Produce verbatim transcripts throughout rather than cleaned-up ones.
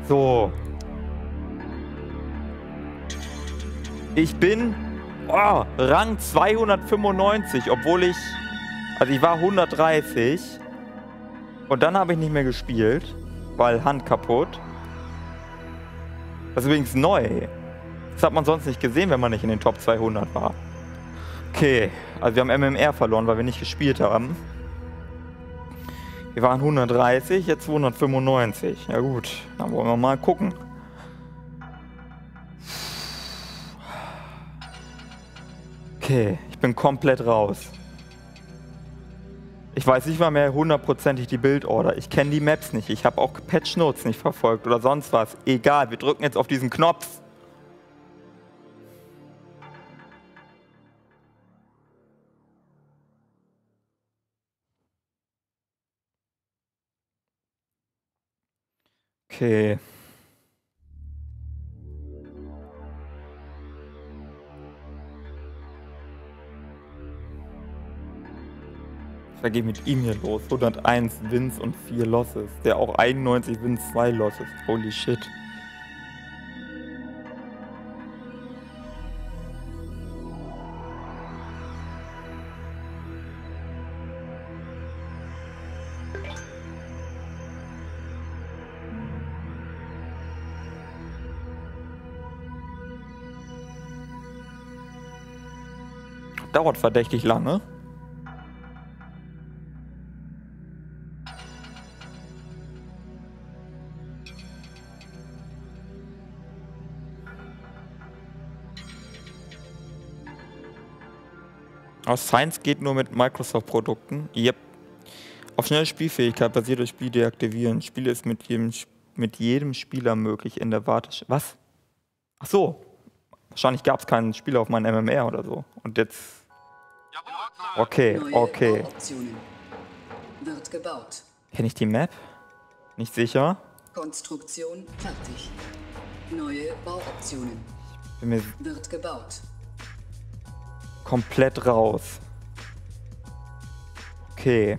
So. Ich bin oh, Rang zweihundertfünfundneunzig, obwohl ich... Also ich war hundertdreißig. Und dann habe ich nicht mehr gespielt, weil Hand kaputt. Das ist übrigens neu. Das hat man sonst nicht gesehen, wenn man nicht in den Top zweihundert war. Okay, also wir haben M M R verloren, weil wir nicht gespielt haben. Wir waren hundertdreißig, jetzt zweihundertfünfundneunzig. Ja gut, dann wollen wir mal gucken. Okay, ich bin komplett raus. Ich weiß nicht mal mehr hundertprozentig die Bildorder. Ich kenne die Maps nicht. Ich habe auch Patch Notes nicht verfolgt oder sonst was. Egal, wir drücken jetzt auf diesen Knopf. Okay. Was geht mit ihm hier los? hunderteins Wins und vier Losses. Der auch einundneunzig Wins, zwei Losses. Holy shit. Dauert verdächtig lange. Aber Science geht nur mit Microsoft-Produkten. Yep. Auf schnelle Spielfähigkeit basiert durch Spiel deaktivieren. Spiel ist mit jedem, mit jedem Spieler möglich in der Warteschleife. Was? Ach so. Wahrscheinlich gab es keinen Spieler auf meinem M M R oder so. Und jetzt... Okay, okay. Wird gebaut. Kenne ich die Map? Nicht sicher. Konstruktion fertig. Neue Bauoptionen. Bin mir Wird gebaut. komplett raus. Okay.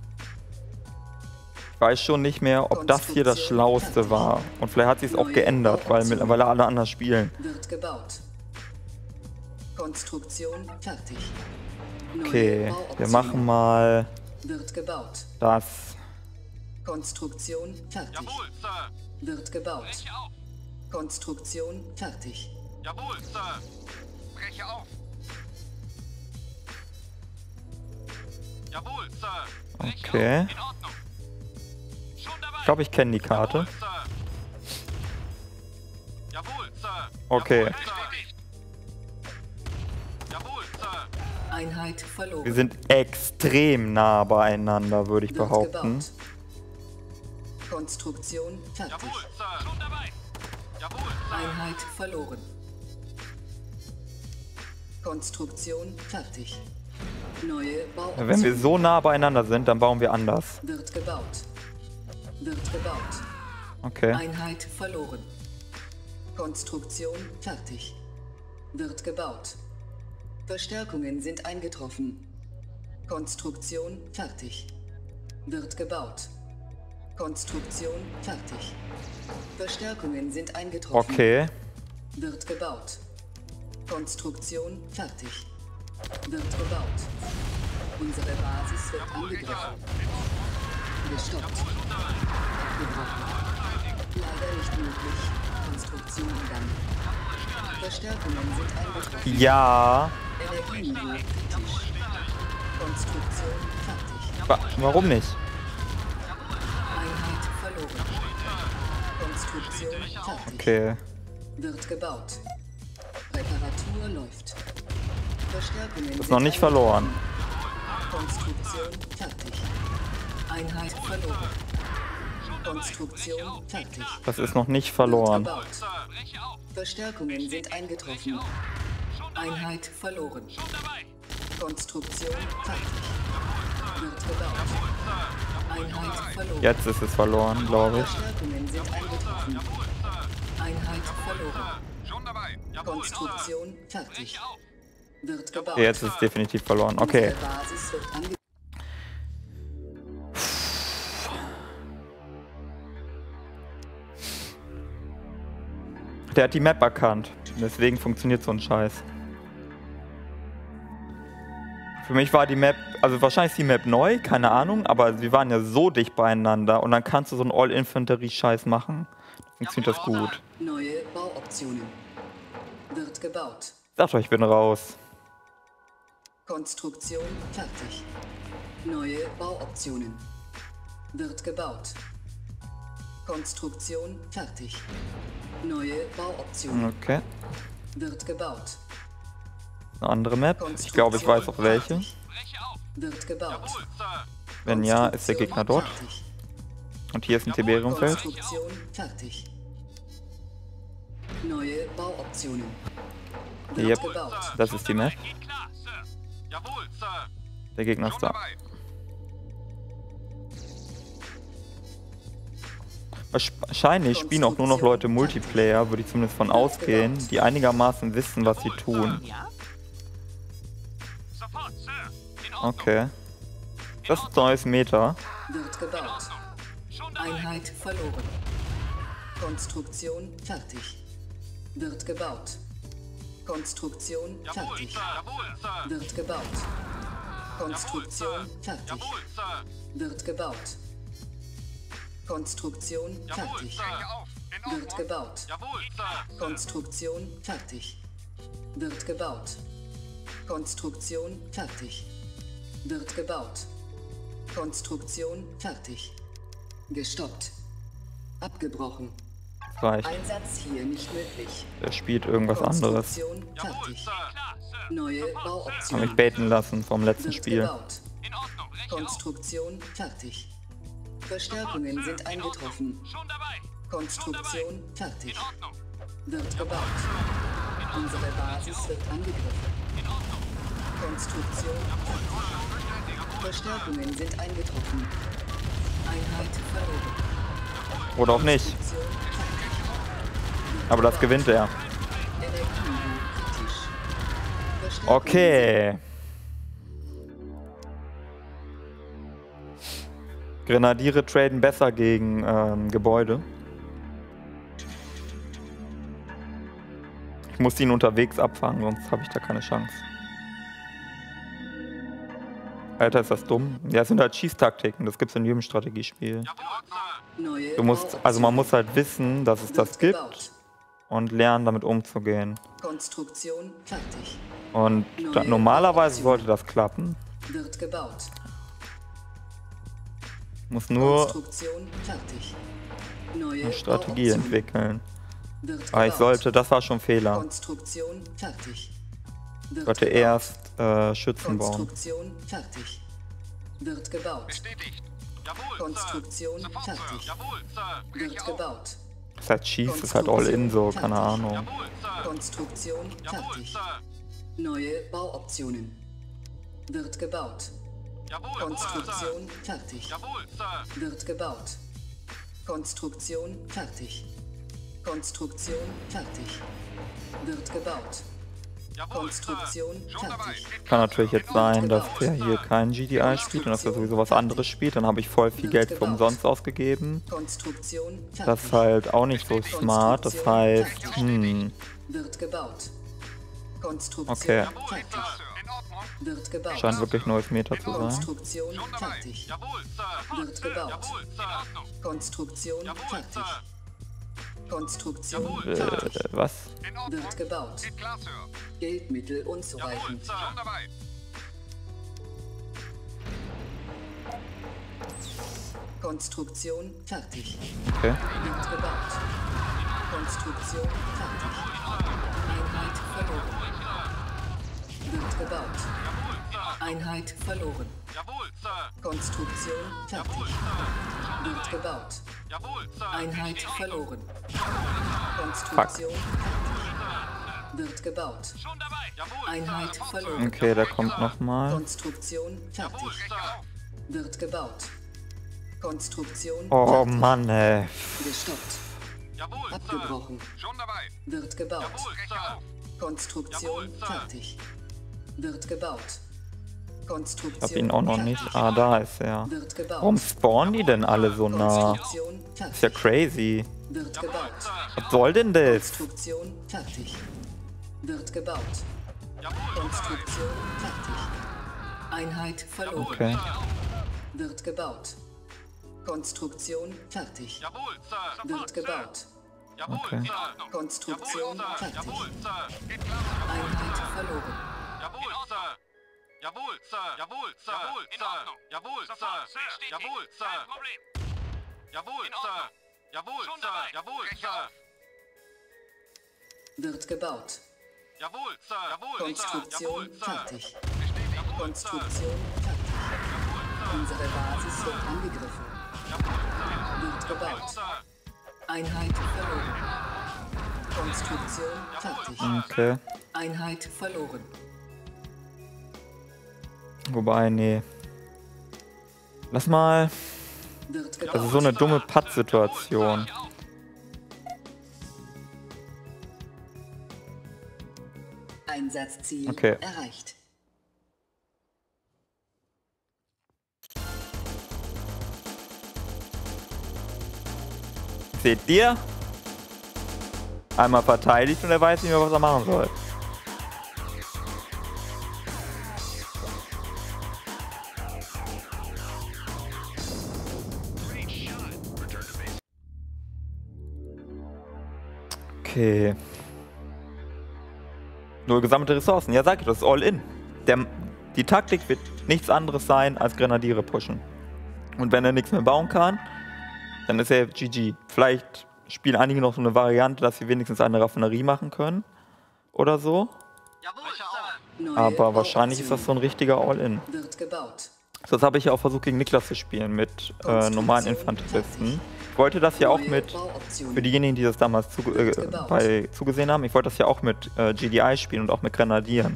Ich weiß schon nicht mehr, ob das hier das Schlauste war. Und vielleicht hat sich es auch geändert, weil mittlerweile alle anders spielen. Wird gebaut. Konstruktion fertig. Okay, wir machen mal Wird gebaut. das. Konstruktion fertig. Jawohl, Sir. Wird gebaut. Breche auf. Konstruktion fertig. Jawohl, Sir. Breche auf. Jawohl, Sir. Breche Okay. auf. In Ordnung. Schon dabei. Ich glaube, ich kenne die Karte. Jawohl, Sir. Jawohl, Sir. Okay. Jawohl, Sir. Jawohl, Sir. Einheit verloren. Wir sind extrem nah beieinander, würde ich Wird behaupten. gebaut. Konstruktion fertig. Jawohl, Sir. Schon dabei. Jawohl, Sir. Einheit verloren. Konstruktion fertig. Neue Bauoptionen. Wenn wir so nah beieinander sind, dann bauen wir anders. Wird gebaut. Wird gebaut. Okay. Einheit verloren. Konstruktion fertig. Wird gebaut. Verstärkungen sind eingetroffen. Konstruktion fertig. Wird gebaut. Konstruktion fertig. Verstärkungen sind eingetroffen. Okay. Wird gebaut. Konstruktion fertig. Wird gebaut. Unsere Basis wird angegriffen. Gestoppt. Abgebrochen. Leider nicht möglich. Konstruktion dann. Verstärkungen sind eingetroffen. Ja. Energieniveau kritisch. Konstruktion fertig. Wa warum nicht? Einheit verloren. Konstruktion fertig. Okay. Wird gebaut. Reparatur läuft. Verstärkungen Ist noch nicht verloren. Konstruktion fertig. Einheit verloren. Konstruktion fertig. Das ist noch nicht verloren. Wird gebaut. Verstärkungen sind eingetroffen. Einheit verloren. Konstruktion fertig. Wird gebaut. Einheit verloren. Jetzt ist es verloren, glaube ich. Verstärkungen sind eingetroffen. Einheit verloren. Schon dabei. Jawohl, Konstruktion fertig. Wird gebaut. Okay, jetzt ist es definitiv verloren. Okay. Unsere Basis wird ange Der hat die Map erkannt. Deswegen funktioniert so ein Scheiß. Für mich war die Map, also wahrscheinlich ist die Map neu, keine Ahnung, aber wir waren ja so dicht beieinander und dann kannst du so einen All-Infanterie-Scheiß machen. Dann funktioniert das gut. Neue Bauoptionen. Wird gebaut. Sagt euch, ich bin raus. Konstruktion fertig. Neue Bauoptionen. Wird gebaut. Konstruktion fertig. Neue Bauoptionen. Okay. Wird gebaut. Eine andere Map. Ich glaube, ich weiß auch welche. Breche auf. Wird gebaut. Jawohl, Sir. Wenn ja, ist der Gegner dort. Fertig. Und hier ist ein Tiberiumfeld. Konstruktion fertig. Neue Bauoptionen. Wird Yep. gebaut. Das ist die Map. Geht klar, Sir. Jawohl, Sir. Der Gegner ist Schon da. dabei. Wahrscheinlich spielen auch nur noch Leute Multiplayer, würde ich zumindest von ausgehen, die einigermaßen wissen, was sie tun. Sofort, Sir. In Ordnung. Okay. Das ist neues Meta. Wird gebaut. Schon dabei. Einheit verloren. Konstruktion fertig. Wird gebaut. Konstruktion Jawohl, fertig. Sir. Jawohl, Sir. Wird gebaut. Konstruktion fertig. Jawohl, Sir. Wird gebaut. Konstruktion Jawohl, fertig. Sir. Auf. In Wird Ordnung. gebaut. Jawohl, Sir. Konstruktion fertig. Wird gebaut. Konstruktion fertig. Wird gebaut. Konstruktion fertig. Gestoppt. Abgebrochen. Reicht. Einsatz hier nicht möglich. Der spielt irgendwas anderes. Konstruktion Jawohl, fertig. Sir. Klar, Sir. Neue Hab mich Bauoptionen. baiten lassen vom letzten Wird Spiel. gebaut. In Ordnung. Breche auf. Konstruktion fertig. Verstärkungen sind eingetroffen. Schon dabei. Konstruktion fertig. In Ordnung. Wird gebaut. Unsere Basis wird angegriffen. In Ordnung. Konstruktion fertig. Verstärkungen sind eingetroffen. Einheit verloren. Oder auch nicht. Konstruktion fertig. Aber das gewinnt er. Energieniveau kritisch. Verstärkungen Okay. Grenadiere traden besser gegen ähm, Gebäude. Ich muss ihn unterwegs abfangen, sonst habe ich da keine Chance. Alter, ist das dumm? Ja, es sind halt Schießtaktiken, das gibt's in jedem Strategiespiel. Jawohl, Sir. Neue Du musst, also man muss halt wissen, dass es das Wird gibt gebaut. und lernen, damit umzugehen. Konstruktion fertig. Und da, normalerweise sollte das klappen. Wird gebaut. Muss nur Konstruktion fertig. Neue eine Strategie Bauoptionen. entwickeln. Wird Aber ich gebaut. sollte, das war schon ein Fehler. Konstruktion fertig. Ich Wird sollte gebaut. erst äh, Schützen bauen. Konstruktion fertig. Wird gebaut. Bestätigt. Jawohl, Sir. Konstruktion Sofort, Sir. fertig. Jawohl, Sir. Wird Breche auf. gebaut. Das heißt, Schieß ist halt all in so, keine Ahnung. Jawohl, Sir. Konstruktion Jawohl, fertig. Sir. Neue Bauoptionen. Wird gebaut. Jawohl, Konstruktion Sir. fertig. Jawohl, Sir. Wird gebaut. Konstruktion fertig. Konstruktion fertig. Wird gebaut. Jawohl, Sir. Konstruktion Schon dabei. fertig. Kann natürlich jetzt sein, dass der hier kein G D I spielt und dass er sowieso was anderes spielt. Dann habe ich voll viel Geld für umsonst ausgegeben. Konstruktion fertig. Das ist halt auch nicht so smart. Das heißt, hm, Wird gebaut. Konstruktion Okay. Jawohl, fertig. Sir. In Ordnung. Wird gebaut. scheint wirklich neues Meta zu sein. Konstruktion Schon dabei. fertig. Jawohl, Sir. Wird Sir. gebaut. Jawohl, Sir. In Ordnung. Konstruktion Jawohl, fertig. Sir. Konstruktion Jawohl, fertig. Äh, was? In Ordnung. Wird gebaut. Geht klar, Sir. Geldmittel Jawohl, unzureichend. Sir. Schon dabei. Konstruktion fertig. Okay. Wird gebaut. Konstruktion fertig. Einheit verloren. Wird gebaut. Jawohl, Sir. Einheit verloren. Jawohl, Sir. Konstruktion fertig. Jawohl, Sir. Wird gebaut. Jawohl, Sir. Einheit In Ordnung. verloren. Konstruktion fertig. Wird gebaut. Schon dabei. Jawohl, Einheit Sir. verloren. Okay, der kommt nochmal. Konstruktion Jawohl, fertig. Sir. Wird gebaut. Konstruktion Oh fertig. Mann, ey. Gestoppt. Jawohl, Sir. Abgebrochen. Schon dabei. Wird gebaut. Jawohl, Sir. Konstruktion Jawohl, Sir. fertig. Wird gebaut. Konstruktion Ich hab ihn auch noch fertig. nicht. Ah, da ist er. Wird gebaut. Warum spawnen die denn alle so nah? Konstruktion fertig. Ist ja crazy. Wird gebaut. Was soll denn das? Konstruktion fertig. Wird gebaut. Jawohl, Konstruktion fertig. Einheit verloren. Okay. Wird gebaut. Konstruktion fertig. Jawohl, Sir. Wird gebaut. Jawohl, Okay. in Ordnung. Konstruktion Jawohl, Sir. fertig. Jawohl, Sir. Einheit verloren. Jawohl, Sir. Jawohl, Sir. Jawohl, Sir. Jawohl, in Ordnung. Jawohl, Sir. Jawohl, Sir. Kein Problem. Jawohl, Sir. Jawohl, Sir. Jawohl, Sir. Wird gebaut. Jawohl, Sir. Jawohl, Konstruktion Sir. fertig. Jawohl, Sir. Konstruktion fertig. Unsere Basis wird angegriffen. Wird gebaut. Sir. Einheit verloren. Konstruktion fertig. Okay. Einheit verloren. Wobei, nee. Lass mal. Wird Das gebaut. ist so eine dumme Patt-Situation. Einsatzziel Okay. erreicht. Seht ihr? Einmal verteidigt und er weiß nicht mehr, was er machen soll. Okay. Nur gesammelte Ressourcen. Ja, sag ich, das ist all in. Der, die Taktik wird nichts anderes sein als Grenadiere pushen. Und wenn er nichts mehr bauen kann, dann ist er G G. Vielleicht spielen einige noch so eine Variante, dass sie wenigstens eine Raffinerie machen können. Oder so. Jawohl, Sir. Neue Aber wahrscheinlich ist das so Bauoption. ein richtiger All-In. Wird gebaut. So, das habe ich ja auch versucht gegen Niklas zu spielen mit äh, normalen Infanteristen. Ich wollte das ja auch Neue mit, Bauoption. für diejenigen, die das damals zu, äh, bei, zugesehen haben, ich wollte das ja auch mit äh, G D I spielen und auch mit Grenadieren.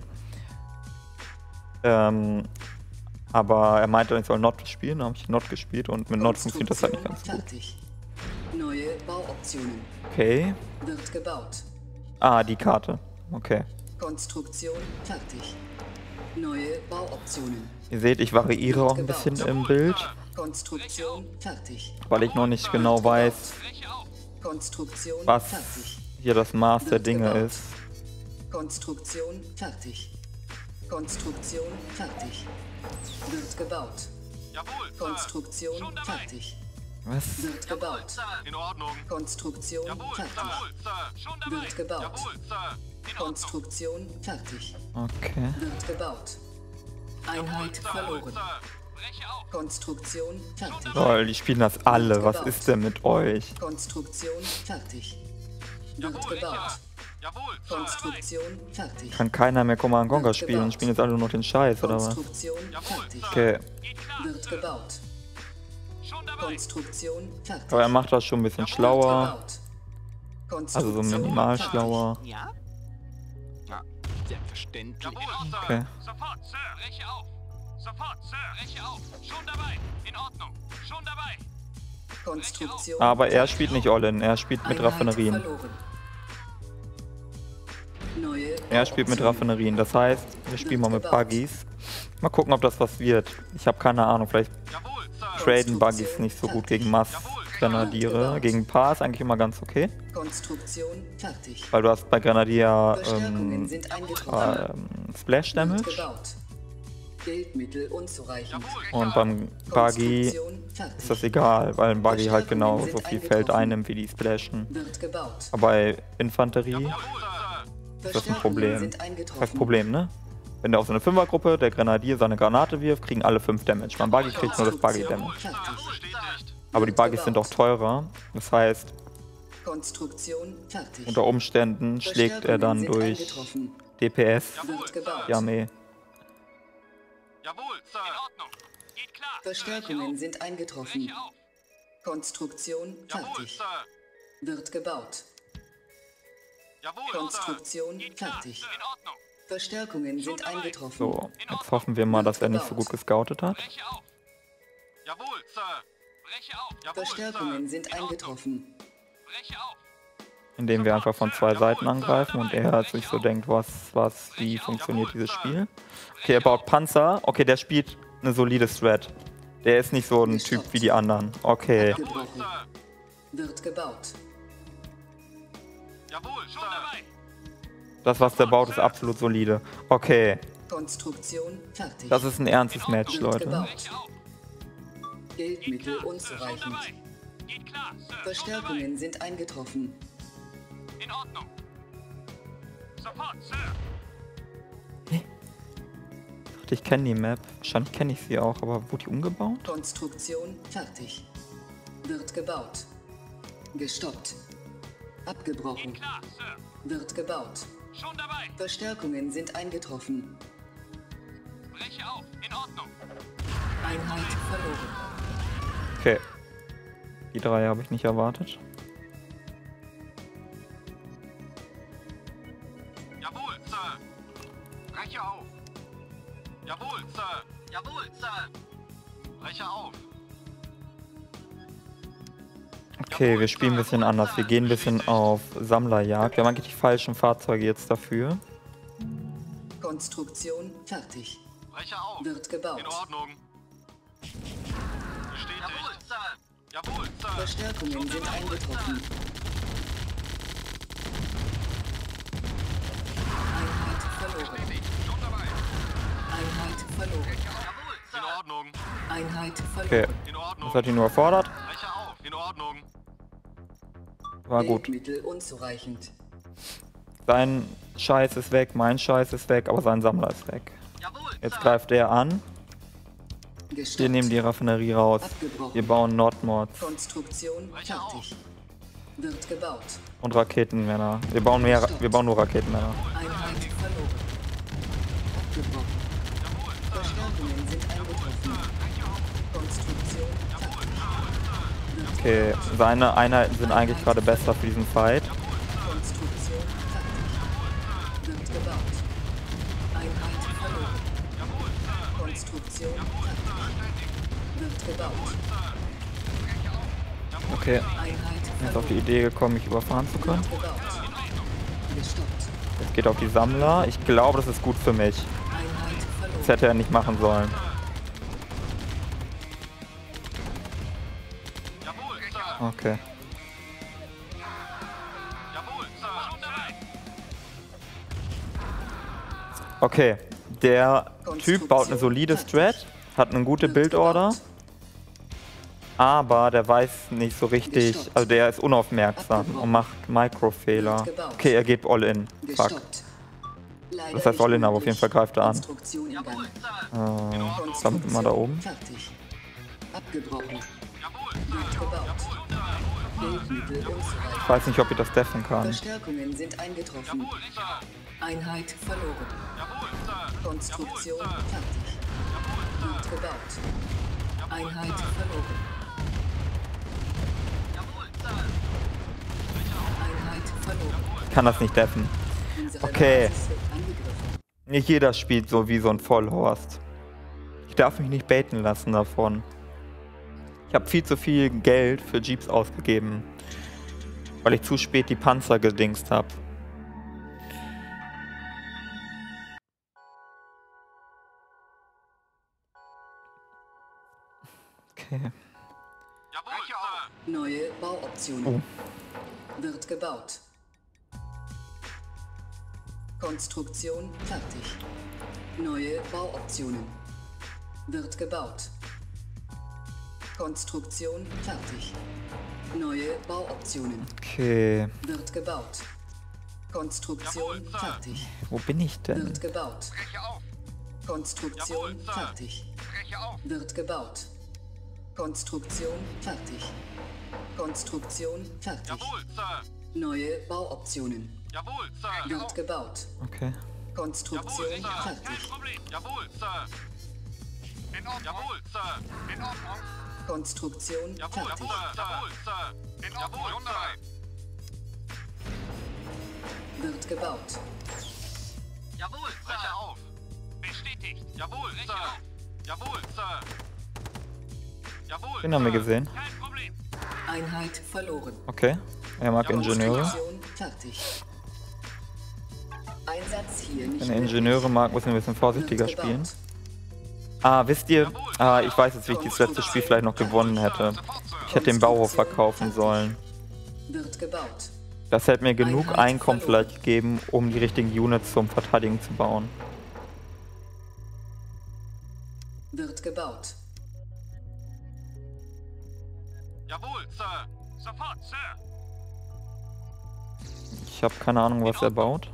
Ähm, aber er meinte, ich soll Not spielen, dann habe ich Not gespielt und mit Not funktioniert das halt nicht ganz so gut. Fertig. Neue Bauoptionen. Okay. Wird gebaut. Ah, die Karte. Okay. Konstruktion fertig. Neue Bauoptionen. Ihr seht, ich variiere auch ein bisschen im Bild, Konstruktion fertig. weil ich noch nicht genau weiß, Konstruktion was fertig. hier das Maß der Dinge ist. Konstruktion fertig. Konstruktion fertig. Wird gebaut. Jawohl, Sir. Konstruktion Schon dabei. fertig. Was? Wird Jawohl, gebaut. Sir. In Ordnung. Konstruktion Jawohl, fertig. Jawohl, Sir. Schon dabei. Wird gebaut. Jawohl, Sir. In Ordnung. Konstruktion fertig. Okay. Wird gebaut. Einheit Sir. verloren. Sir. Breche auf. Konstruktion fertig. Lol, die spielen das alle. Was ist denn mit euch? Konstruktion fertig. Wird Jawohl, gebaut. Sir. Jawohl, Sir. Konstruktion fertig. Kann keiner mehr Command Conquer spielen und spielen jetzt alle nur noch den Scheiß, oder was? Konstruktion fertig. Okay. Geht klar. Wird gebaut. Schon dabei. Konstruktion fertig. Aber er macht das schon ein bisschen schlauer. Gebaut. Also so Konstruktion minimal fertig. schlauer. Ja? Ja, selbstverständlich. Jawohl, Sir. Okay. Sofort, Sir. Breche auf. Sofort, Sir. Breche auf. Schon dabei. In Ordnung. Schon dabei. Konstruktion Aber er spielt nicht All-In, er spielt mit Einheit Raffinerien. verloren. Neue Er spielt mit Bauoption. Raffinerien. Das heißt, wir spielen mal mit Buggies. Mal gucken, ob das was wird. Ich habe keine Ahnung, vielleicht Jawohl, Sir. traden Buggies nicht so gut gegen Mass-Grenadiere. Gegen Paar ist eigentlich immer ganz okay. Konstruktion fertig. Weil du hast bei Grenadier Verstärkungen ähm, sind eingetroffen. ähm, Splash Wird Damage gebaut. Geldmittel unzureichend. und beim Buggy Konstruktion fertig. ist das egal, weil ein Buggy halt genau so viel Feld einnimmt wie die Splashen. Wird gebaut. Aber bei Infanterie Jawohl, Sir. ist das ein Verstärkungen Problem. sind Das eingetroffen. heißt Problem, ne? Wenn der auf so eine Fünfergruppe der Grenadier seine Granate wirft, kriegen alle fünf Damage. Beim Buggy kriegt nur das Buggy Damage. Fertig. Bestätigt. Aber die Buggys sind auch teurer. Das heißt, Konstruktion fertig. unter Umständen schlägt er dann Verstärkungen sind durch eingetroffen. D P S Wird gebaut. die Armee. Jawohl, Sir. In Ordnung. Geht klar. Verstärkungen sind eingetroffen. Breche auf. Konstruktion Jawohl, fertig. Sir. Wird gebaut. Jawohl, Sir. Konstruktion Geht klar. fertig. In Ordnung. Verstärkungen sind eingetroffen. So, jetzt hoffen wir mal, dass er nicht so gut gescoutet hat. Breche auf. Jawohl, Sir. Breche auf. Jawohl, Verstärkungen Sir. sind In Ordnung. eingetroffen. Breche auf. indem wir einfach von zwei Seiten angreifen und er sich so denkt, was, was, wie funktioniert dieses Spiel. Okay, er baut Panzer. Okay, der spielt eine solide Strat. Der ist nicht so ein Typ wie die anderen. Okay. Abgebrochen. Wird gebaut. Jawohl, schon dabei. Das, was der baut, ist absolut solide. Okay. Konstruktion fertig. Das ist ein ernstes Match, Wird Leute. gebaut. Breche auf. Geldmittel Schon unzureichend. dabei. Geht klar, Sir. Schon Verstärkungen sind eingetroffen. dabei. In Ordnung. Sofort, Sir. Ich kenne die Map. Wahrscheinlich kenne ich sie auch, aber wurde die umgebaut? Konstruktion fertig. Wird gebaut. Gestoppt. Abgebrochen. Geht klar, Sir. Wird gebaut. Schon dabei. Verstärkungen sind eingetroffen. Breche auf. In Ordnung. Einheit verloren. Okay. Die drei habe ich nicht erwartet. Jawohl, Sir. Breche auf. Jawohl, Sir. Jawohl, Sir. Breche auf. Okay, wir spielen ein bisschen anders. Wir gehen ein bisschen auf Sammlerjagd. Wir haben eigentlich die falschen Fahrzeuge jetzt dafür. Konstruktion fertig. Breche auf. Wird gebaut. In Ordnung. Bestätigt. Jawohl, Sir. Jawohl, Sir. Verstärkungen sind eingetroffen. Einheit verloren. Schon dabei. Einheit verloren. Jawohl, Sir. In Ordnung. Einheit Okay, verloren. In Ordnung. das hat ihn nur erfordert. Breche auf. In Ordnung. War gut. Geldmittel unzureichend. Sein Scheiß ist weg, mein Scheiß ist weg, aber sein Sammler ist weg. Jawohl, Jetzt Sir. greift er an. Gestoppt. Wir nehmen die Raffinerie raus. Abgebrochen. Wir bauen Nordmods Konstruktion fertig. Wird gebaut. und Raketenmänner. Wir bauen mehr, wir bauen nur Raketenmänner. Einheit verloren. Abgebrochen. Verstärkungen sind eingetroffen. Konstruktion fertig. Okay, seine Einheiten sind eigentlich gerade besser für diesen Fight. Konstruktion fertig. Wird gebaut. Einheit verloren. Konstruktion fertig. Wird gebaut. Okay, Einheit jetzt auf die verloren. Idee gekommen, mich überfahren zu können. Wird gebaut. Gestoppt. Jetzt geht auf die Sammler. Ich glaube, das ist gut für mich. Einheit verloren. Das hätte er nicht machen sollen. Jawohl, Sir. Okay. Jawohl, Sir. Schon dabei. Okay, der Typ baut eine solide Strat, hat eine gute Build-Order, aber der weiß nicht so richtig, also der ist unaufmerksam und macht Mikrofehler. Okay, er geht all in. Fuck. Gestoppt. Leider Das heißt all in, nicht aber auf jeden möglich. Fall greift er an. Konstruktion im Gang. Äh, was haben wir mal da oben? Fertig. Abgebrochen. Jawohl, Wird Sir. gebaut. Schon dabei. Geldmittel Ich unzureichend. weiß nicht, ob ich das deffen kann. Verstärkungen sind eingetroffen. Jawohl, Sir. Einheit verloren. Jawohl, Sir. Konstruktion Jawohl, Sir. fertig. Wird gebaut. Einheit verloren. Jawohl, Sir. Einheit verloren. Ich kann das nicht deffen. Unsere Okay. Basis wird angegriffen. Nicht jeder spielt so wie so ein Vollhorst. Ich darf mich nicht baiten lassen davon. Ich habe viel zu viel Geld für Jeeps ausgegeben, weil ich zu spät die Panzer gedingst habe. Okay. Jawohl, Sir. Neue Bauoptionen. Wird gebaut. Konstruktion fertig. Neue Bauoptionen. Wird gebaut. Konstruktion fertig. Neue Bauoptionen. Okay. Wird gebaut. Konstruktion Jawohl, Sir. fertig. Wo bin ich denn? Wird gebaut. Breche auf. Konstruktion Jawohl, Sir. fertig. Breche auf. Wird gebaut. Konstruktion fertig. Konstruktion fertig. Jawohl, Sir. Neue Bauoptionen. Jawohl, Sir. Wird gebaut. Okay. Konstruktion Jawohl, Sir. Kein fertig. Problem. Jawohl, Sir. In Ordnung. Jawohl, Sir. In Ordnung. Konstruktion Jawohl, fertig. Sir. Jawohl, Sir. In Ordnung. Jawohl, Sir. Wird gebaut. Jawohl, Sir. Breche auf. Bestätigt. Jawohl, Sir. Jawohl, Sir. Jawohl, Den haben wir Sir. gesehen. Kein Problem. Einheit verloren. Okay. Er mag Jawohl, Ingenieure. Konstruktion fertig. Einsatz hier nicht Wenn er möglich. Ingenieure mag, muss man ein bisschen vorsichtiger Wird spielen. gebaut. Ah, wisst ihr, ah, ich weiß jetzt, wie ich dieses letzte Spiel vielleicht noch gewonnen hätte. Ich hätte den Bauhof verkaufen sollen. Wird gebaut. Das hätte mir genug Einkommen vielleicht gegeben, um die richtigen Units zum Verteidigen zu bauen. Wird gebaut. Jawohl, Sir. Sofort, Sir. Ich habe keine Ahnung, was er baut.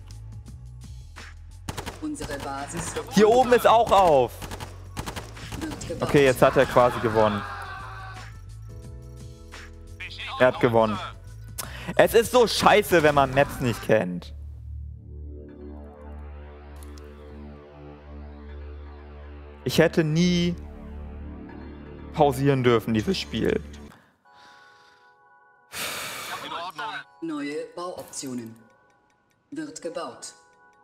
Unsere Basis wird Hier oben ist auch auf! wird gebaut. Okay, jetzt hat er quasi gewonnen. Er hat gewonnen. Es ist so scheiße, wenn man Maps nicht kennt. Ich hätte nie pausieren dürfen, dieses Spiel. In Ordnung. Neue Bauoptionen. Wird gebaut.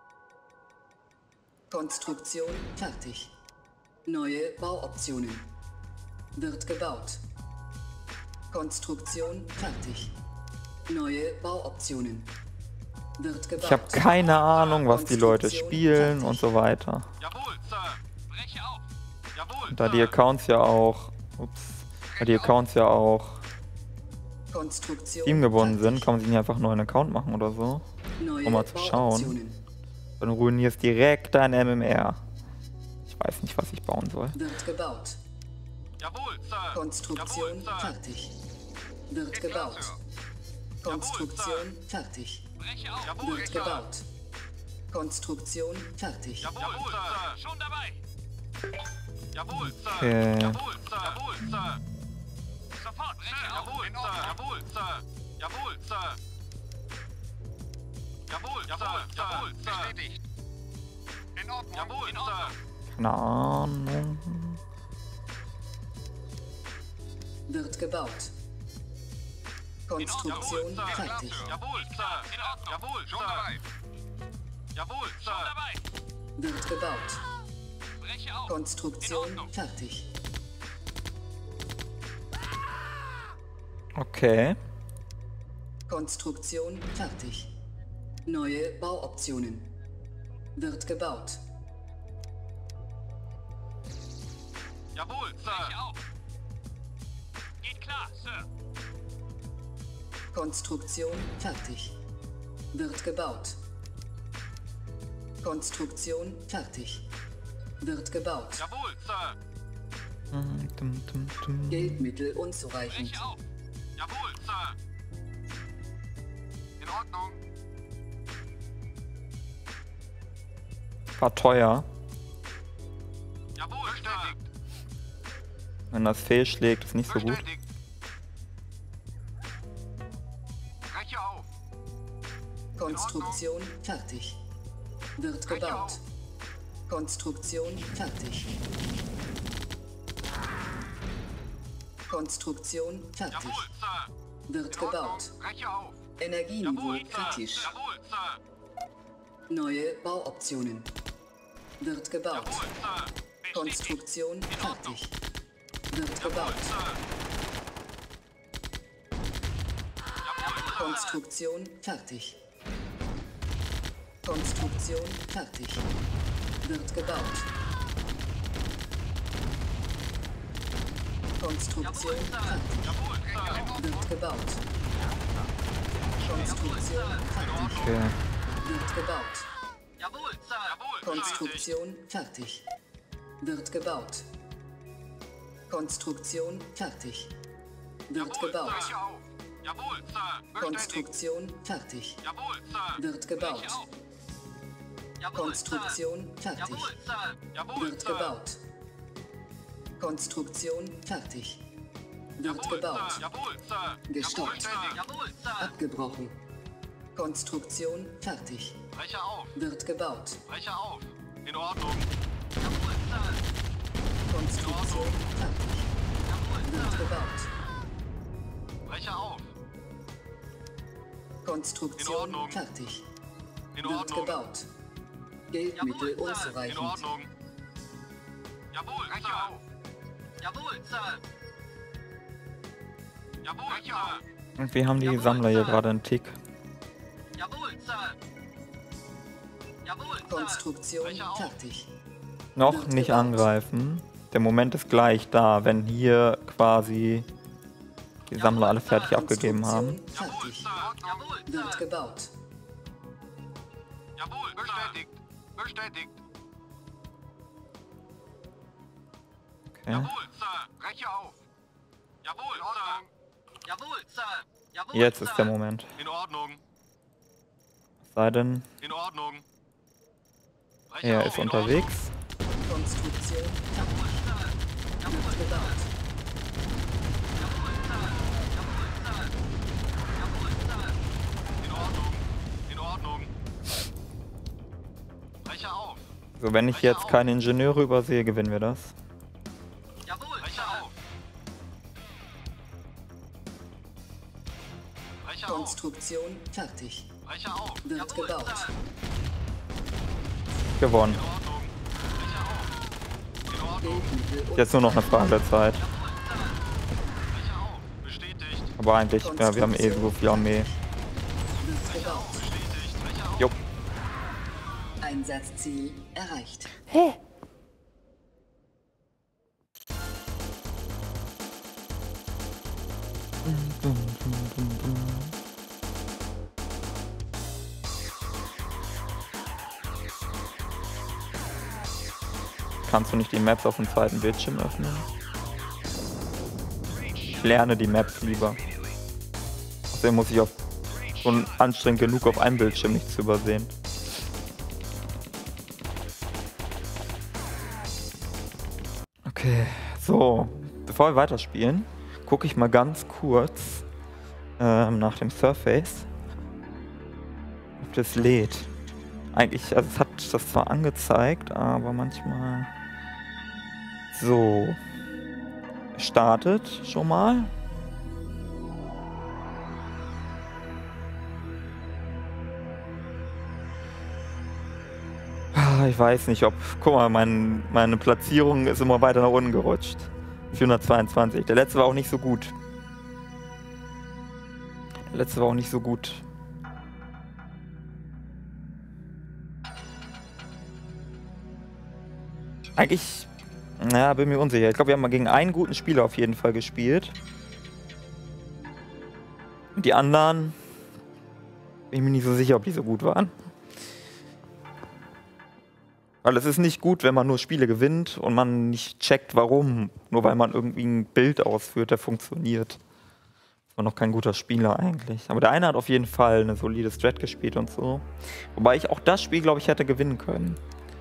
Konstruktion fertig. Neue Bauoptionen. Wird gebaut. Konstruktion fertig. Neue Bauoptionen. Wird gebaut. Ich habe keine Ahnung, was die Leute spielen und so weiter. Jawohl, Sir. Breche auf. Jawohl, Da die Sir. Accounts ja auch, ups, da die Accounts ja auch Konstruktion teamgebunden sind, fertig. kann man sich nicht einfach einen neuen Account machen oder so. Neue um mal zu schauen. Bauoptionen. Dann ruinierst direkt dein M M R. Ich weiß nicht, was ich bauen soll. Wird gebaut. Jawohl, Sir. Konstruktion Jawohl, Sir. fertig. Wird gebaut. Konstruktion fertig. Breche auf. Jawohl, Wird Sir. gebaut. Konstruktion fertig. Jawohl, Sir. Schon dabei. Jawohl, Sir. Okay. Jawohl, Sir. Jawohl, Sir. Sofort, Sir. Jawohl, Sir. Jawohl, Sir. Jawohl, Sir. Jawohl, jawohl, jawohl, Sir. Bestätigt. In Ordnung. Jawohl, Sir. Keine Ahnung. Wird gebaut. Konstruktion Jawohl, Sir. fertig. Jawohl, Sir. In Ordnung. Jawohl, Sir. Jawohl, Sir. Dabei. Wird gebaut. Breche auf. Konstruktion fertig. Okay. Konstruktion fertig. Neue Bauoptionen. Wird gebaut. Jawohl, Sir. Breche auf. Geht klar, Sir. Konstruktion fertig. Wird gebaut. Konstruktion fertig. Wird gebaut. Jawohl, Sir. Hm, tum, tum, tum. Geldmittel unzureichend. Breche auf. Jawohl, Sir. In Ordnung. War teuer. Jawohl, Sir. Wenn das fehlschlägt, ist nicht so gut. Verständigt. Breche auf. Konstruktion fertig. Wird gebaut. Konstruktion fertig. Konstruktion fertig. Jawohl, Sir. Wird In Ordnung. gebaut. Breche auf. Energieniveau Jawohl, Sir. kritisch. Jawohl, Sir. Neue Bauoptionen. Wird gebaut. Jawohl, Sir. Bestätigt. Konstruktion fertig. Wird gebaut. Sir. Konstruktion fertig. Konstruktion fertig. Wird gebaut. Konstruktion fertig. Jawohl, Sir. Wird gebaut. Konstruktion fertig. Okay. Wird gebaut. Jawohl, Sir. Jawohl, Konstruktion fertig. Wird gebaut. Konstruktion fertig. Wird gebaut. Breche auf. Jawohl, Sir. Bestätigt. Konstruktion fertig. Jawohl, Sir. Wird gebaut. Breche auf. Jawohl, Konstruktion Sir. fertig. Jawohl, Sir. Jawohl, Wird Sir. gebaut. Konstruktion fertig. Wird Jawohl, gebaut. Sir. Jawohl, Sir. Gestoppt. Jawohl, Jawohl, Sir. Abgebrochen. Konstruktion fertig. Breche auf. Wird gebaut. Breche auf. In Ordnung. Jawohl, Sir. Konstruktion fertig. Jawohl, Wird Sir. gebaut. Breche auf. In Konstruktion Ordnung. fertig. In Wird Ordnung. gebaut. Geldmittel Jawohl, Sir. In unzureichend. Ordnung. Jawohl, Breche auf. Jawohl, Sir. Jawohl, Sir. Und wir haben die Sammler hier gerade einen Tick. Konstruktion Brecher auf. fertig. Noch Wird nicht gebaut. angreifen. Der Moment ist gleich da, wenn hier quasi die Sammler alle fertig abgegeben haben. Konstruktion Jawohl, fertig. Sir. Jawohl, Wird Sir. gebaut. Jawohl, bestätigt. Bestätigt. Okay. Jawohl, Sir. Brecher auf. Jawohl, Sir. Jawohl, Sir. Jawohl, Jetzt ist Sir. der Moment. In Ordnung. Es sei denn, In Ordnung. Brecher er auf. ist In unterwegs. Konstruktion fertig. Wird gebaut. In Ordnung. In Ordnung. Brecher auf. So, wenn ich jetzt keine Ingenieure übersehe, gewinnen wir das. Jawohl, Brecher auf. Brecher auf. Konstruktion fertig. Brecher auf. Wird Jawohl, gebaut. Sir. Gewonnen. In Ordnung. Brecher auf. In Ordnung. Bildmittel und Jetzt nur noch eine Frage der Zeit. Brecher auf. Bestätigt. Aber eigentlich, ja, wir haben eh so viel Armee. wird gebaut. Bestätigt. Brecher auf. Jo. Einsatzziel erreicht. Kannst du nicht die Maps auf dem zweiten Bildschirm öffnen? Ich lerne die Maps lieber. Außerdem muss ich auch schon anstrengend genug auf einem Bildschirm nicht zu übersehen. Okay, so. Bevor wir weiterspielen, gucke ich mal ganz kurz ähm, nach dem Surface, ob das lädt. Eigentlich, also es hat das zwar angezeigt, aber manchmal... So. Startet schon mal. Ah, ich weiß nicht, ob... Guck mal, mein, meine Platzierung ist immer weiter nach unten gerutscht. vierhundertzweiundzwanzig. Der letzte war auch nicht so gut. Der letzte war auch nicht so gut. Eigentlich, naja, bin mir unsicher. Ich glaube, wir haben mal gegen einen guten Spieler auf jeden Fall gespielt. Und die anderen, bin ich mir nicht so sicher, ob die so gut waren. Weil es ist nicht gut, wenn man nur Spiele gewinnt und man nicht checkt, warum. Nur weil man irgendwie ein Bild ausführt, der funktioniert. Ist man noch kein guter Spieler eigentlich. Aber der eine hat auf jeden Fall eine solide Strat gespielt und so. Wobei ich auch das Spiel, glaube ich, hätte gewinnen können.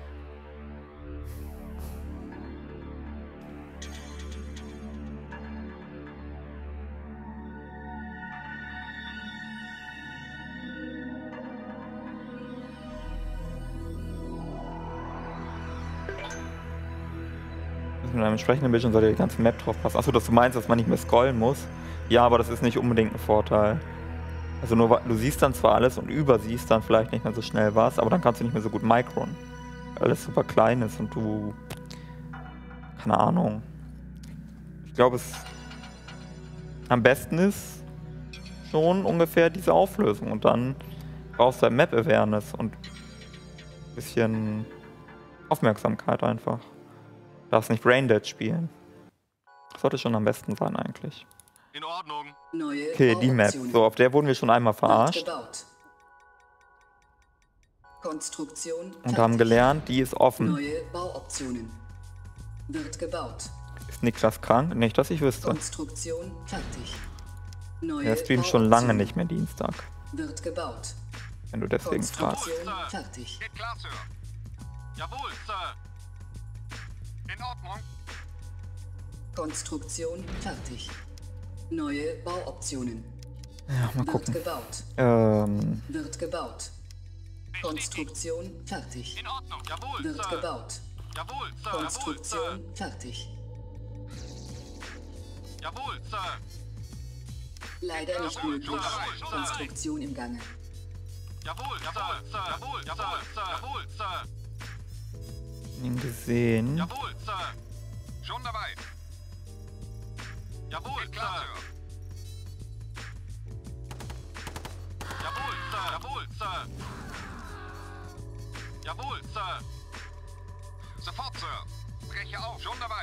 Mit einem entsprechenden Bildschirm sollte die ganze Map drauf passen. Achso, dass du meinst, dass man nicht mehr scrollen muss. Ja, aber das ist nicht unbedingt ein Vorteil. Also nur, wa- du siehst dann zwar alles und übersiehst dann vielleicht nicht mehr so schnell was, aber dann kannst du nicht mehr so gut micron. Weil alles super klein ist und du... Keine Ahnung. Ich glaube, es... Am besten ist schon ungefähr diese Auflösung. Und dann brauchst du halt Map-Awareness und ein bisschen Aufmerksamkeit einfach. Du darfst nicht Braindead spielen. Das sollte schon am besten sein eigentlich. In Ordnung. Neue Okay, die Map. Bauoptionen. So, auf der wurden wir schon einmal Wird verarscht gebaut. Konstruktion und haben fertig. gelernt, die ist offen. Neue Bauoptionen. Wird gebaut. Ist Niklas krank? Nicht, dass ich wüsste. Konstruktion fertig. Neue Er streamt schon lange Bauoptionen. nicht mehr Dienstag, Wird gebaut. wenn du deswegen fragst. Konstruktion fertig. Geht klar, Sir. Jawohl, Sir. In Ordnung. Konstruktion fertig. Neue Bauoptionen. Ja, mal Wird gucken. gebaut. Ähm, Wird gebaut. Konstruktion fertig. In Ordnung. Jawohl, Wird Sir. gebaut. Jawohl, Sir. Jawohl, Sir. Konstruktion fertig. Jawohl, Sir. Leider nicht Jawohl, möglich. jawohl, jawohl. Konstruktion im Gange. Jawohl, jawohl, Sir. Jawohl, jawohl, Sir. Jawohl, Sir. ihn gesehen. Jawohl, Sir. Schon dabei. Jawohl, Sir. Jawohl, Sir. Jawohl, Sir. Jawohl, Sir. Sofort, Sir. Breche auf. Schon dabei.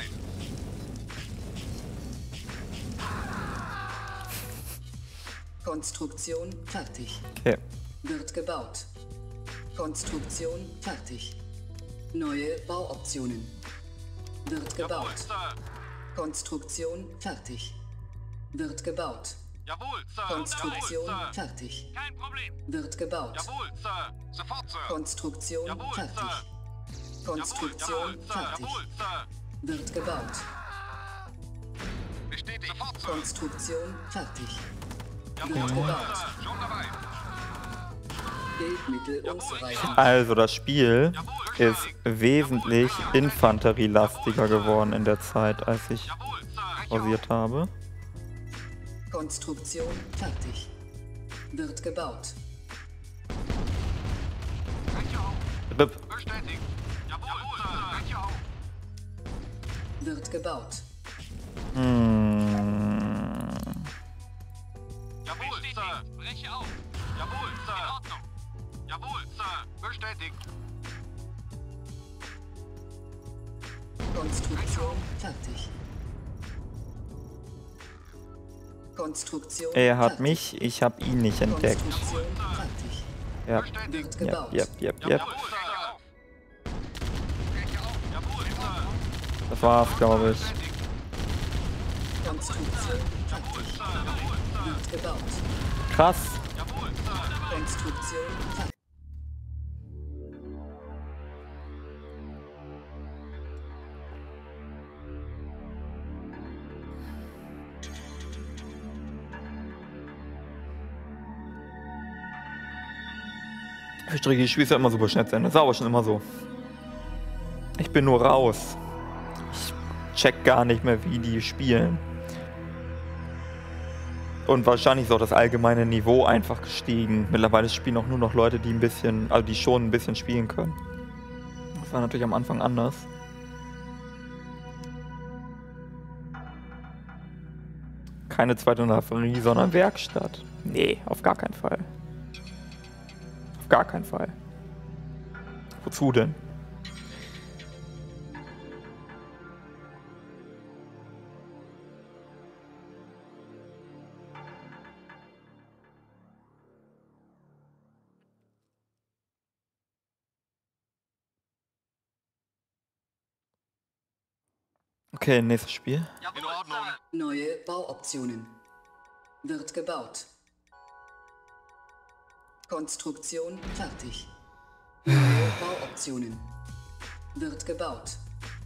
Konstruktion fertig. Okay. Wird gebaut. Konstruktion fertig. Neue Bauoptionen. Wird Jawohl, gebaut. Sir. Konstruktion fertig. Wird gebaut. Jawohl, Sir. Konstruktion Jawohl, Sir. fertig. Kein Problem. Wird gebaut. Jawohl, Sir. Sofort, Sir. Konstruktion Jawohl, fertig. Sir. Konstruktion Jawohl, Sir. fertig. Jawohl, Sir. Wird gebaut. Bestätigt. Sofort, Sir. Konstruktion fertig. Jawohl, Wird gebaut. Sir. Schon dabei. Bildmittel unzureichend. Also das Spiel ist wesentlich infanterielastiger geworden in der Zeit, als ich Jawohl, Sir. pausiert habe. Konstruktion fertig. Wird gebaut. Breche auf. Rip. Bestätigt. Jawohl, Sir. Breche auf. Wird gebaut. Hm. Jawohl, Sir. Breche auf. Jawohl, Sir. In Ordnung. Jawohl, Sir. Bestätigt. Konstruktion fertig. Konstruktion Er hat fertig. mich, ich habe ihn nicht entdeckt. Konstruktion fertig. Ja, Bestätigt. Wird ja, gebaut. ja, ja, ja. Jawohl, Sir. Breche auf. Jawohl, Sir. Das war's, glaube ich. Bestätigt. Konstruktion fertig. Sir. Jawohl, Sir. Wird gebaut. Krass. Jawohl, Sir. Konstruktion fertig. Für Stricke, die Spiele ja immer super schnell zu Ende. Das war aber schon immer so. Ich bin nur raus. Ich check gar nicht mehr, wie die spielen. Und wahrscheinlich ist auch das allgemeine Niveau einfach gestiegen. Mittlerweile spielen auch nur noch Leute, die ein bisschen, also die schon ein bisschen spielen können. Das war natürlich am Anfang anders. Keine zweite Infanterie, sondern Werkstatt. Nee, auf gar keinen Fall. Auf gar keinen Fall. Wozu denn? Okay, nächstes Spiel. In Ordnung. Neue Bauoptionen. Wird gebaut. Konstruktion fertig. Neue Bauoptionen. Wird gebaut.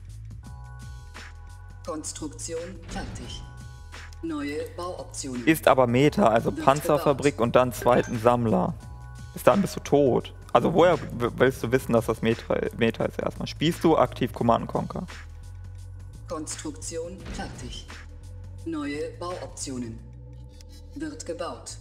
Konstruktion fertig. Neue Bauoptionen. Ist aber Meta, also Panzerfabrik und dann zweiten Sammler. Bis dann bist du tot. Also woher w- willst du wissen, dass das Meta, Meta ist erstmal? Spielst du aktiv Command and Conquer? Konstruktion fertig. Neue Bauoptionen. Wird gebaut.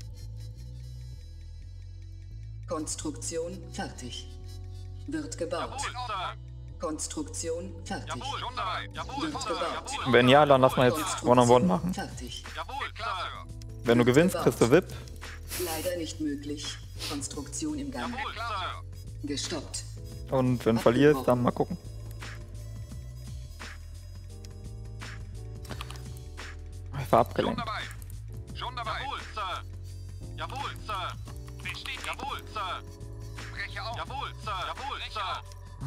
Konstruktion fertig. Wird gebaut. Jawohl, Sir. Konstruktion fertig. Jawohl, schon dabei. Jawohl, Wird Sir. gebaut. Jawohl. Wenn ja, dann lass mal jetzt Konstruktion One-on-One machen. fertig. Jawohl, Sir. Wenn du gewinnst, kriegst du V I P. Leider nicht möglich. Konstruktion im Gang. Jawohl, Sir. Gestoppt. Und wenn du verlierst, dann mal gucken. Ich war Schon abgelenkt. dabei. Schon dabei. Jawohl, Sir. Jawohl, Sir. Bestätigt. Jawohl, Sir. Breche auf. Jawohl, Sir. Jawohl, Sir.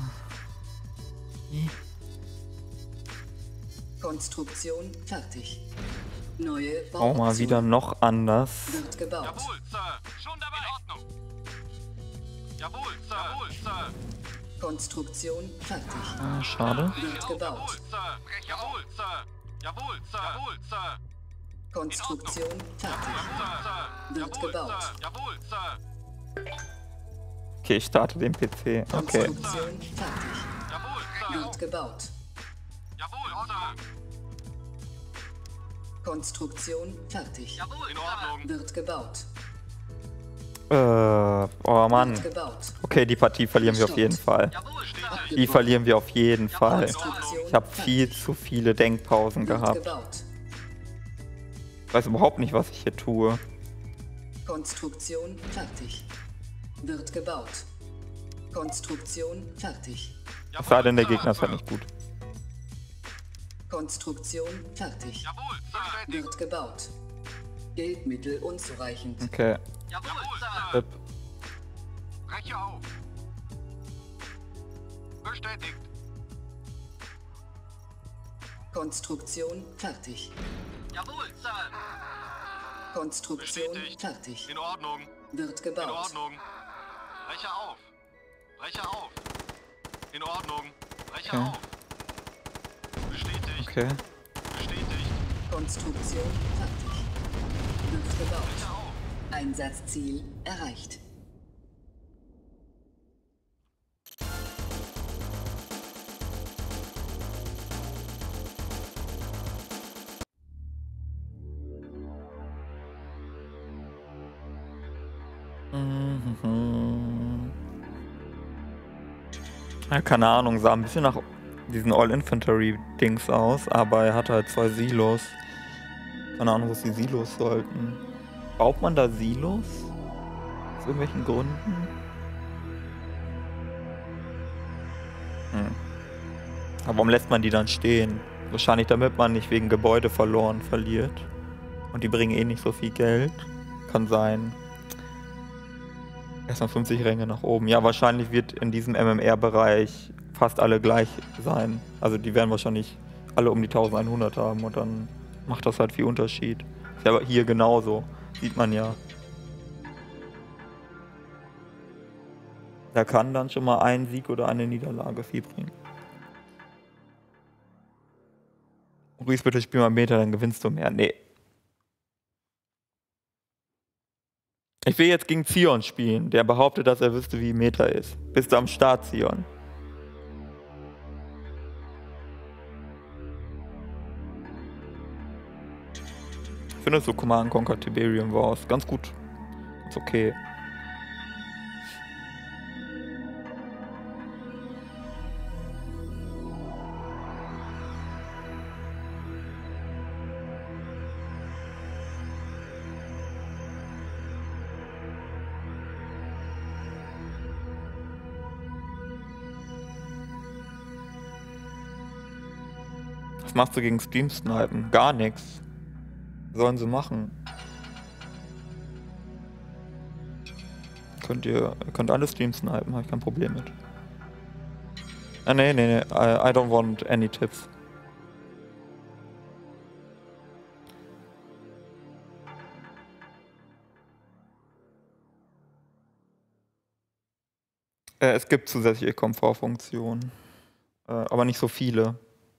Konstruktion fertig. Neue Auch Bauoptionen. mal wieder noch anders. Wird gebaut. Jawohl, Sir. Schon dabei. In Ordnung. Jawohl, Sir. Jawohl, Sir. Konstruktion fertig. Ah, schade. Wird Jawohl, gebaut. Sir. Breche Jawohl, Sir. Jawohl, Sir. Jawohl, Sir. Konstruktion fertig. Sir. Wird Jawohl, gebaut. Sir. Jawohl, Sir. Okay, ich starte den P C. Okay. Konstruktion fertig. Jawohl, Sir. Wird gebaut. Jawohl, Sir. Konstruktion fertig. Jawohl, in Ordnung. Wird gebaut. Äh, oh Mann. Wird gebaut. Okay, die Partie verlieren wir auf jeden Fall. Jawohl, bestätigt. Die verlieren wir auf jeden Fall. Konstruktion Ich habe viel fertig. zu viele Denkpausen Wird gehabt. gebaut. Ich weiß überhaupt nicht, was ich hier tue. Konstruktion fertig. Wird gebaut. Konstruktion fertig. Es sei denn, der Gegner ist halt nicht gut. Konstruktion fertig. Jawohl, Sir. Wird gebaut. Geldmittel unzureichend. Okay. Jawohl, Sir. Yep. Breche auf. Bestätigt. Konstruktion fertig. Jawohl, Sir. Konstruktion Bestätigt. fertig. In Ordnung. Wird In gebaut. Ordnung. Breche auf. Breche auf. In Ordnung. Breche Okay. auf. Bestätigt. Okay. Bestätigt. Konstruktion fertig. Wird Breche gebaut. auf. Einsatzziel erreicht. Mhm. Ja, keine Ahnung, sah ein bisschen nach diesen All-Infantry-Dings aus, aber er hatte halt zwei Silos. Keine Ahnung, was die Silos sollten. Baut man da Silos? Aus irgendwelchen Gründen? Hm. Aber warum lässt man die dann stehen? Wahrscheinlich damit man nicht wegen Gebäude verloren verliert. Und die bringen eh nicht so viel Geld. Kann sein. Erstmal fünfzig Ränge nach oben. Ja, wahrscheinlich wird in diesem M M R-Bereich fast alle gleich sein. Also die werden wahrscheinlich alle um die eintausendeinhundert haben und dann macht das halt viel Unterschied. Ist ja hier genauso. Sieht man ja. Da kann dann schon mal ein Sieg oder eine Niederlage viel bringen. Ruiz, bitte spiel mal Meter, dann gewinnst du mehr. Nee. Ich will jetzt gegen Zion spielen, der behauptet, dass er wüsste, wie Meta ist. Bist du am Start, Zion? Ich finde so Command and Conquer Tiberium Wars ganz gut. Ist okay. Was machst du gegen Stream-Snipen? Gar nichts. Sollen sie machen. Könnt ihr, ihr könnt alle Stream-Snipen, habe ich kein Problem mit. Ah, nee, nee, nee, I, I don't want any tips. Äh, es gibt zusätzliche Komfortfunktionen. Äh, aber nicht so viele.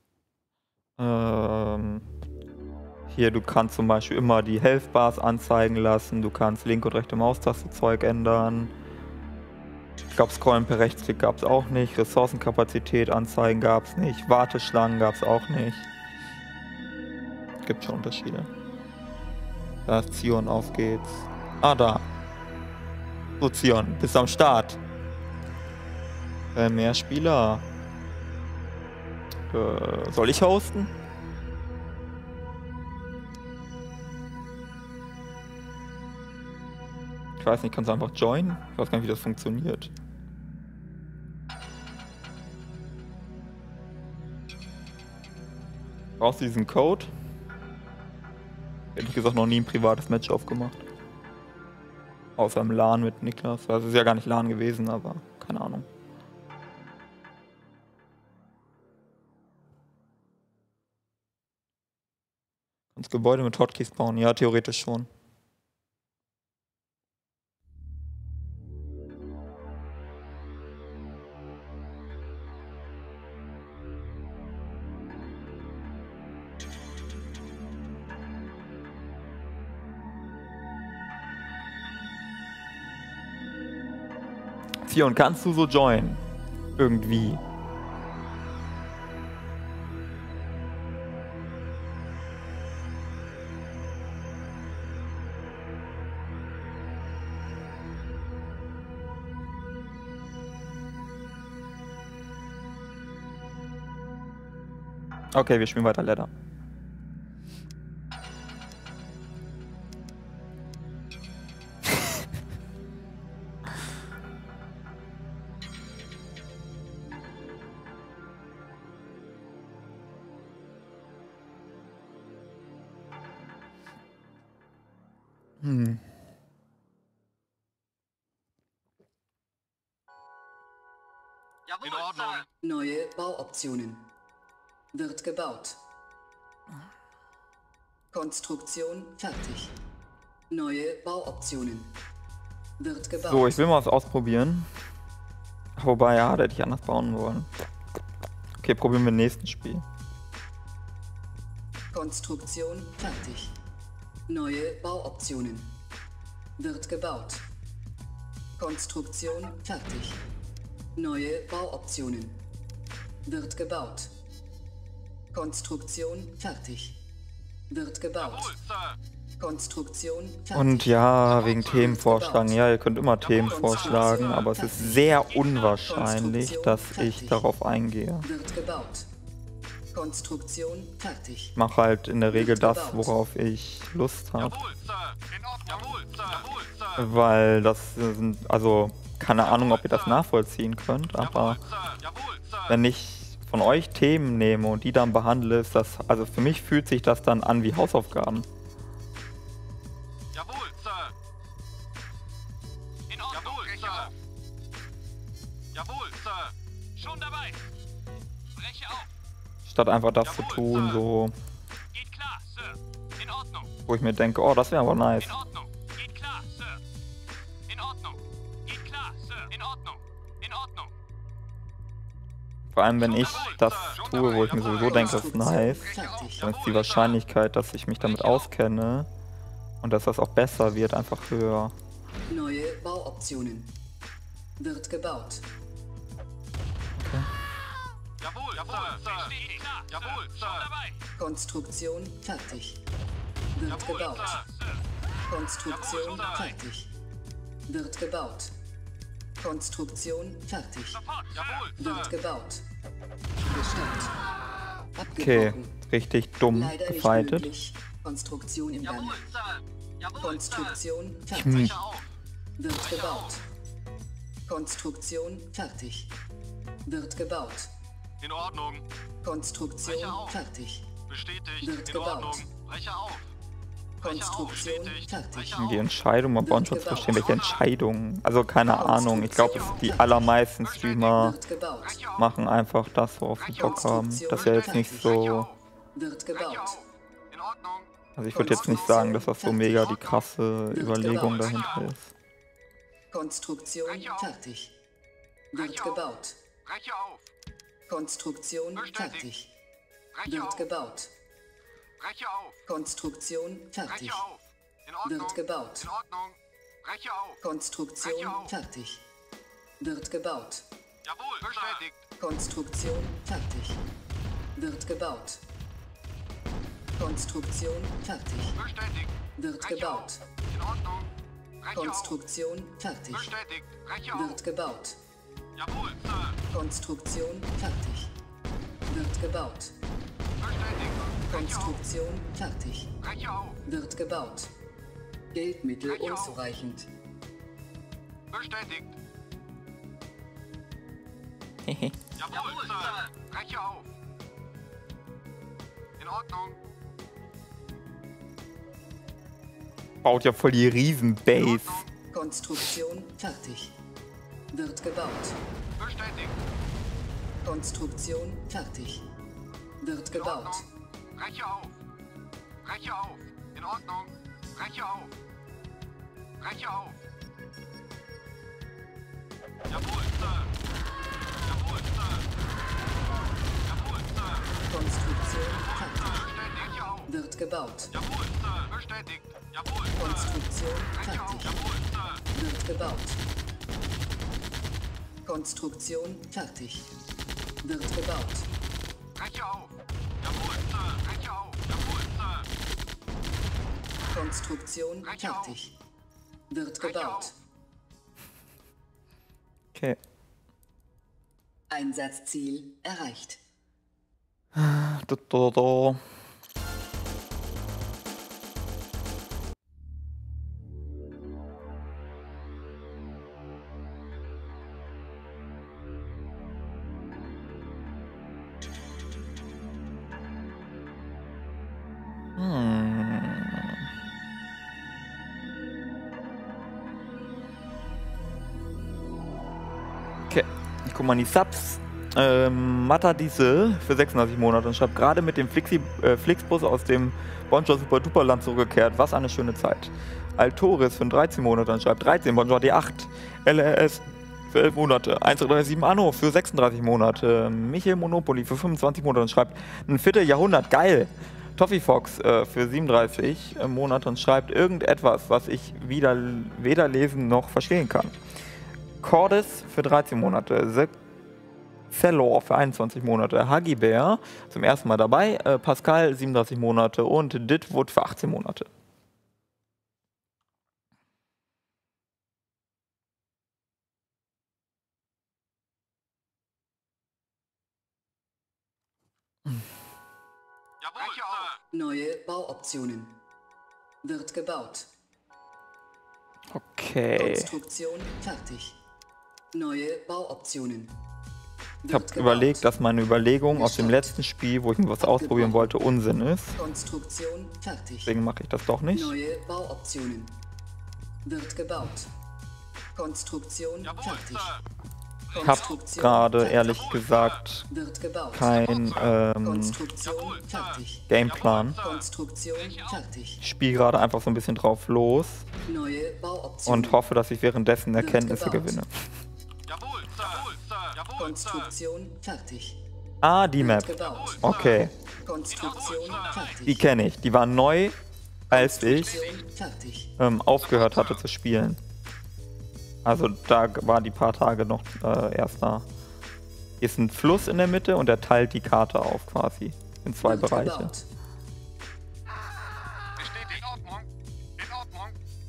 Ähm, hier, du kannst zum Beispiel immer die Health Bars anzeigen lassen, du kannst linke und rechte Maustaste Zeug ändern. Ich glaube, Scrollen per Rechtsklick gab es auch nicht, Ressourcenkapazität anzeigen gab es nicht, Warteschlangen gab es auch nicht. Gibt schon Unterschiede. Da ist Zion, auf geht's. Ah, da. So, Zion, bist am Start. Äh, mehr Spieler. Äh, soll ich hosten? Ich weiß nicht, kannst du einfach joinen? Ich weiß gar nicht, wie das funktioniert. Brauchst du diesen Code? Ehrlich gesagt noch nie ein privates Match aufgemacht. Außer im LAN mit Niklas. Also ist ja gar nicht LAN gewesen, aber keine Ahnung. Kannst Gebäude mit Hotkeys bauen? Ja, theoretisch schon. Zion, kannst du so joinen? Irgendwie. Okay, wir spielen weiter Ladder. Hm. In Ordnung. Neue Bauoptionen. Wird gebaut. Konstruktion fertig. Neue Bauoptionen. Wird gebaut. So, ich will mal was ausprobieren. Wobei, ja, da hätte ich anders bauen wollen. Okay, probieren wir im nächsten Spiel. Konstruktion fertig. Neue Bauoptionen. Wird gebaut. Konstruktion fertig. Neue Bauoptionen. Wird gebaut. Konstruktion fertig. Wird gebaut. Jawohl, Sir. Konstruktion fertig. Und ja, wegen Themen vorschlagen. Ja, ihr könnt immer Themen vorschlagen, aber es ist sehr unwahrscheinlich, dass ich darauf eingehe. Wird gebaut. Konstruktion fertig. Ich mache halt in der Regel das, worauf ich Lust habe. Jawohl, Sir. In Ordnung. Jawohl, Sir. Jawohl, Sir. Weil das sind, also keine Ahnung, ob ihr das nachvollziehen könnt, aber Jawohl, Sir. Jawohl, Sir. wenn ich von euch Themen nehme und die dann behandle, ist das, also für mich fühlt sich das dann an wie Hausaufgaben. Jawohl, Sir. In Ordnung. Jawohl, Sir. Jawohl, Sir. Schon dabei. Breche auf. Statt einfach das zu Jawohl, tun, Sir. so, Geht klar, Sir. In Ordnung. wo ich mir denke, oh, das wäre aber nice. In Ordnung. Geht klar, Sir. In Ordnung. Geht klar, Sir. In Ordnung. In Ordnung. Vor allem, wenn ich das tue, wo ich mir sowieso denke, das ist nice, Fertig. dann ist die Wahrscheinlichkeit, dass ich mich damit auskenne und dass das auch besser wird, einfach höher. Neue Bauoptionen. Wird gebaut. Jawohl, Jawohl, Sir. Geht klar, Jawohl, Sir. Schon dabei. Konstruktion fertig. Wird Jawohl, gebaut. Sir. Konstruktion fertig. Wird gebaut. Konstruktion fertig. Sofort, jawohl, Wird Sir. gebaut. Gestoppt. Okay, Abgebrochen. richtig dumm Leider nicht gefightet. möglich. Konstruktion im Gang. Jawohl, Sir. Jawohl, Sir. Konstruktion Hm. fertig. Breche auf. Wird gebaut. Konstruktion fertig. Wird gebaut. In Ordnung. Konstruktion Breche auf. fertig. Bestätigt. Wird In gebaut. Ordnung. Breche auf. Breche auf. Konstruktion Bestätigt. fertig. Breche Die auf. Entscheidung beim Bauernschutz verstehen, welche Entscheidungen. Also keine Ahnung, ich glaube, die allermeisten Streamer Wird gebaut. Breche auf. machen einfach das, worauf sie Bock haben. Das ist ja jetzt nicht so. Wird Breche gebaut. auf. In Ordnung. Also ich würde jetzt nicht sagen, dass das so mega die krasse Überlegung dahinter ist. Konstruktion fertig. Wird gebaut. Breche auf. Konstruktion fertig. Breche Wird auf. gebaut. Breche auf. Konstruktion fertig. Breche auf. In Ordnung. Wird gebaut. In Ordnung. Breche auf. Konstruktion fertig. Wird gebaut. Jawohl. Bestätigt. Konstruktion fertig. Wird gebaut. Konstruktion fertig. Bestätigt. Wird Breche gebaut. auf. In Ordnung. Breche auf. Konstruktion fertig. Bestätigt. Breche auf. Wird gebaut. Jawohl, Sir. Konstruktion fertig. Wird gebaut. Bestätigt. Breche auf. Konstruktion fertig. Breche auf. Wird gebaut. Geldmittel unzureichend. Bestätigt. Jawohl, Sir. Breche auf. In Ordnung. Baut ja voll die Riesen-Base. Konstruktion fertig. Wird gebaut. Bestätigt. Konstruktion fertig. Wird In gebaut. Ordnung. Breche auf. Breche auf. In Ordnung. Breche auf. Breche auf. Jawohl, Sir. Jawohl, Sir. Jawohl, Sir. Konstruktion fertig. Bestätigt. Breche auf. Wird gebaut. Jawohl, Sir. Bestätigt. Jawohl, Sir. Konstruktion Breche auf. fertig. Jawohl, Sir. Wird gebaut. Konstruktion fertig. Wird gebaut. Breche auf. Jawohl, Sir. Breche auf. Jawohl, Sir. Konstruktion fertig. Wird gebaut. Okay. Einsatzziel erreicht. Da, da, da. Hm. Ich guck mal in die Subs. Ähm, Mata Diese für sechsunddreißig Monate und schreibt gerade mit dem Flixi, äh, Flixbus aus dem Bonjour Super Duper Land zurückgekehrt. Was eine schöne Zeit. Altoris für dreizehn Monate und schreibt dreizehn. Bonjour D acht. L R S für elf Monate. eins drei sieben Anno für sechsunddreißig Monate. Michael Monopoly für fünfundzwanzig Monate und schreibt ein Vierteljahrhundert. Geil. Toffee Fox äh, für siebenunddreißig Monate und schreibt irgendetwas, was ich wieder, weder lesen noch verstehen kann. Cordes für dreizehn Monate. The Cellor für einundzwanzig Monate. Huggy Bear zum ersten Mal dabei. Äh, Pascal siebenunddreißig Monate und Ditwood für achtzehn Monate. Jawohl, Sir. Neue Bauoptionen. Wird gebaut. Okay. Konstruktion fertig. Neue Bauoptionen. Ich habe überlegt, dass meine Überlegung aus dem letzten Spiel, wo ich mir was ausprobieren wollte, Unsinn ist. Konstruktion fertig. Deswegen mache ich das doch nicht. Neue Bauoptionen. Wird gebaut. Konstruktion Jawohl, fertig. Sir. Ich habe gerade ehrlich gesagt Wird gebaut. kein ähm, Konstruktion fertig. Gameplan. Konstruktion fertig. Ich spiele gerade einfach so ein bisschen drauf los Neue Bauoptionen. und hoffe, dass ich währenddessen Erkenntnisse gebaut. gewinne. Jawohl, Sir. Jawohl, Sir. Jawohl, Sir. Konstruktion fertig. Ah, die Map. Wird gebaut. Okay, Konstruktion fertig. die kenne ich. Die war neu, als ich Konstruktion fertig. ähm, aufgehört hatte zu spielen. Also da war die paar Tage noch äh, erst da. Hier ist ein Fluss in der Mitte und der teilt die Karte auf quasi in zwei Wird Bereiche. gebaut. Bestätigt. In Ordnung. In Ordnung.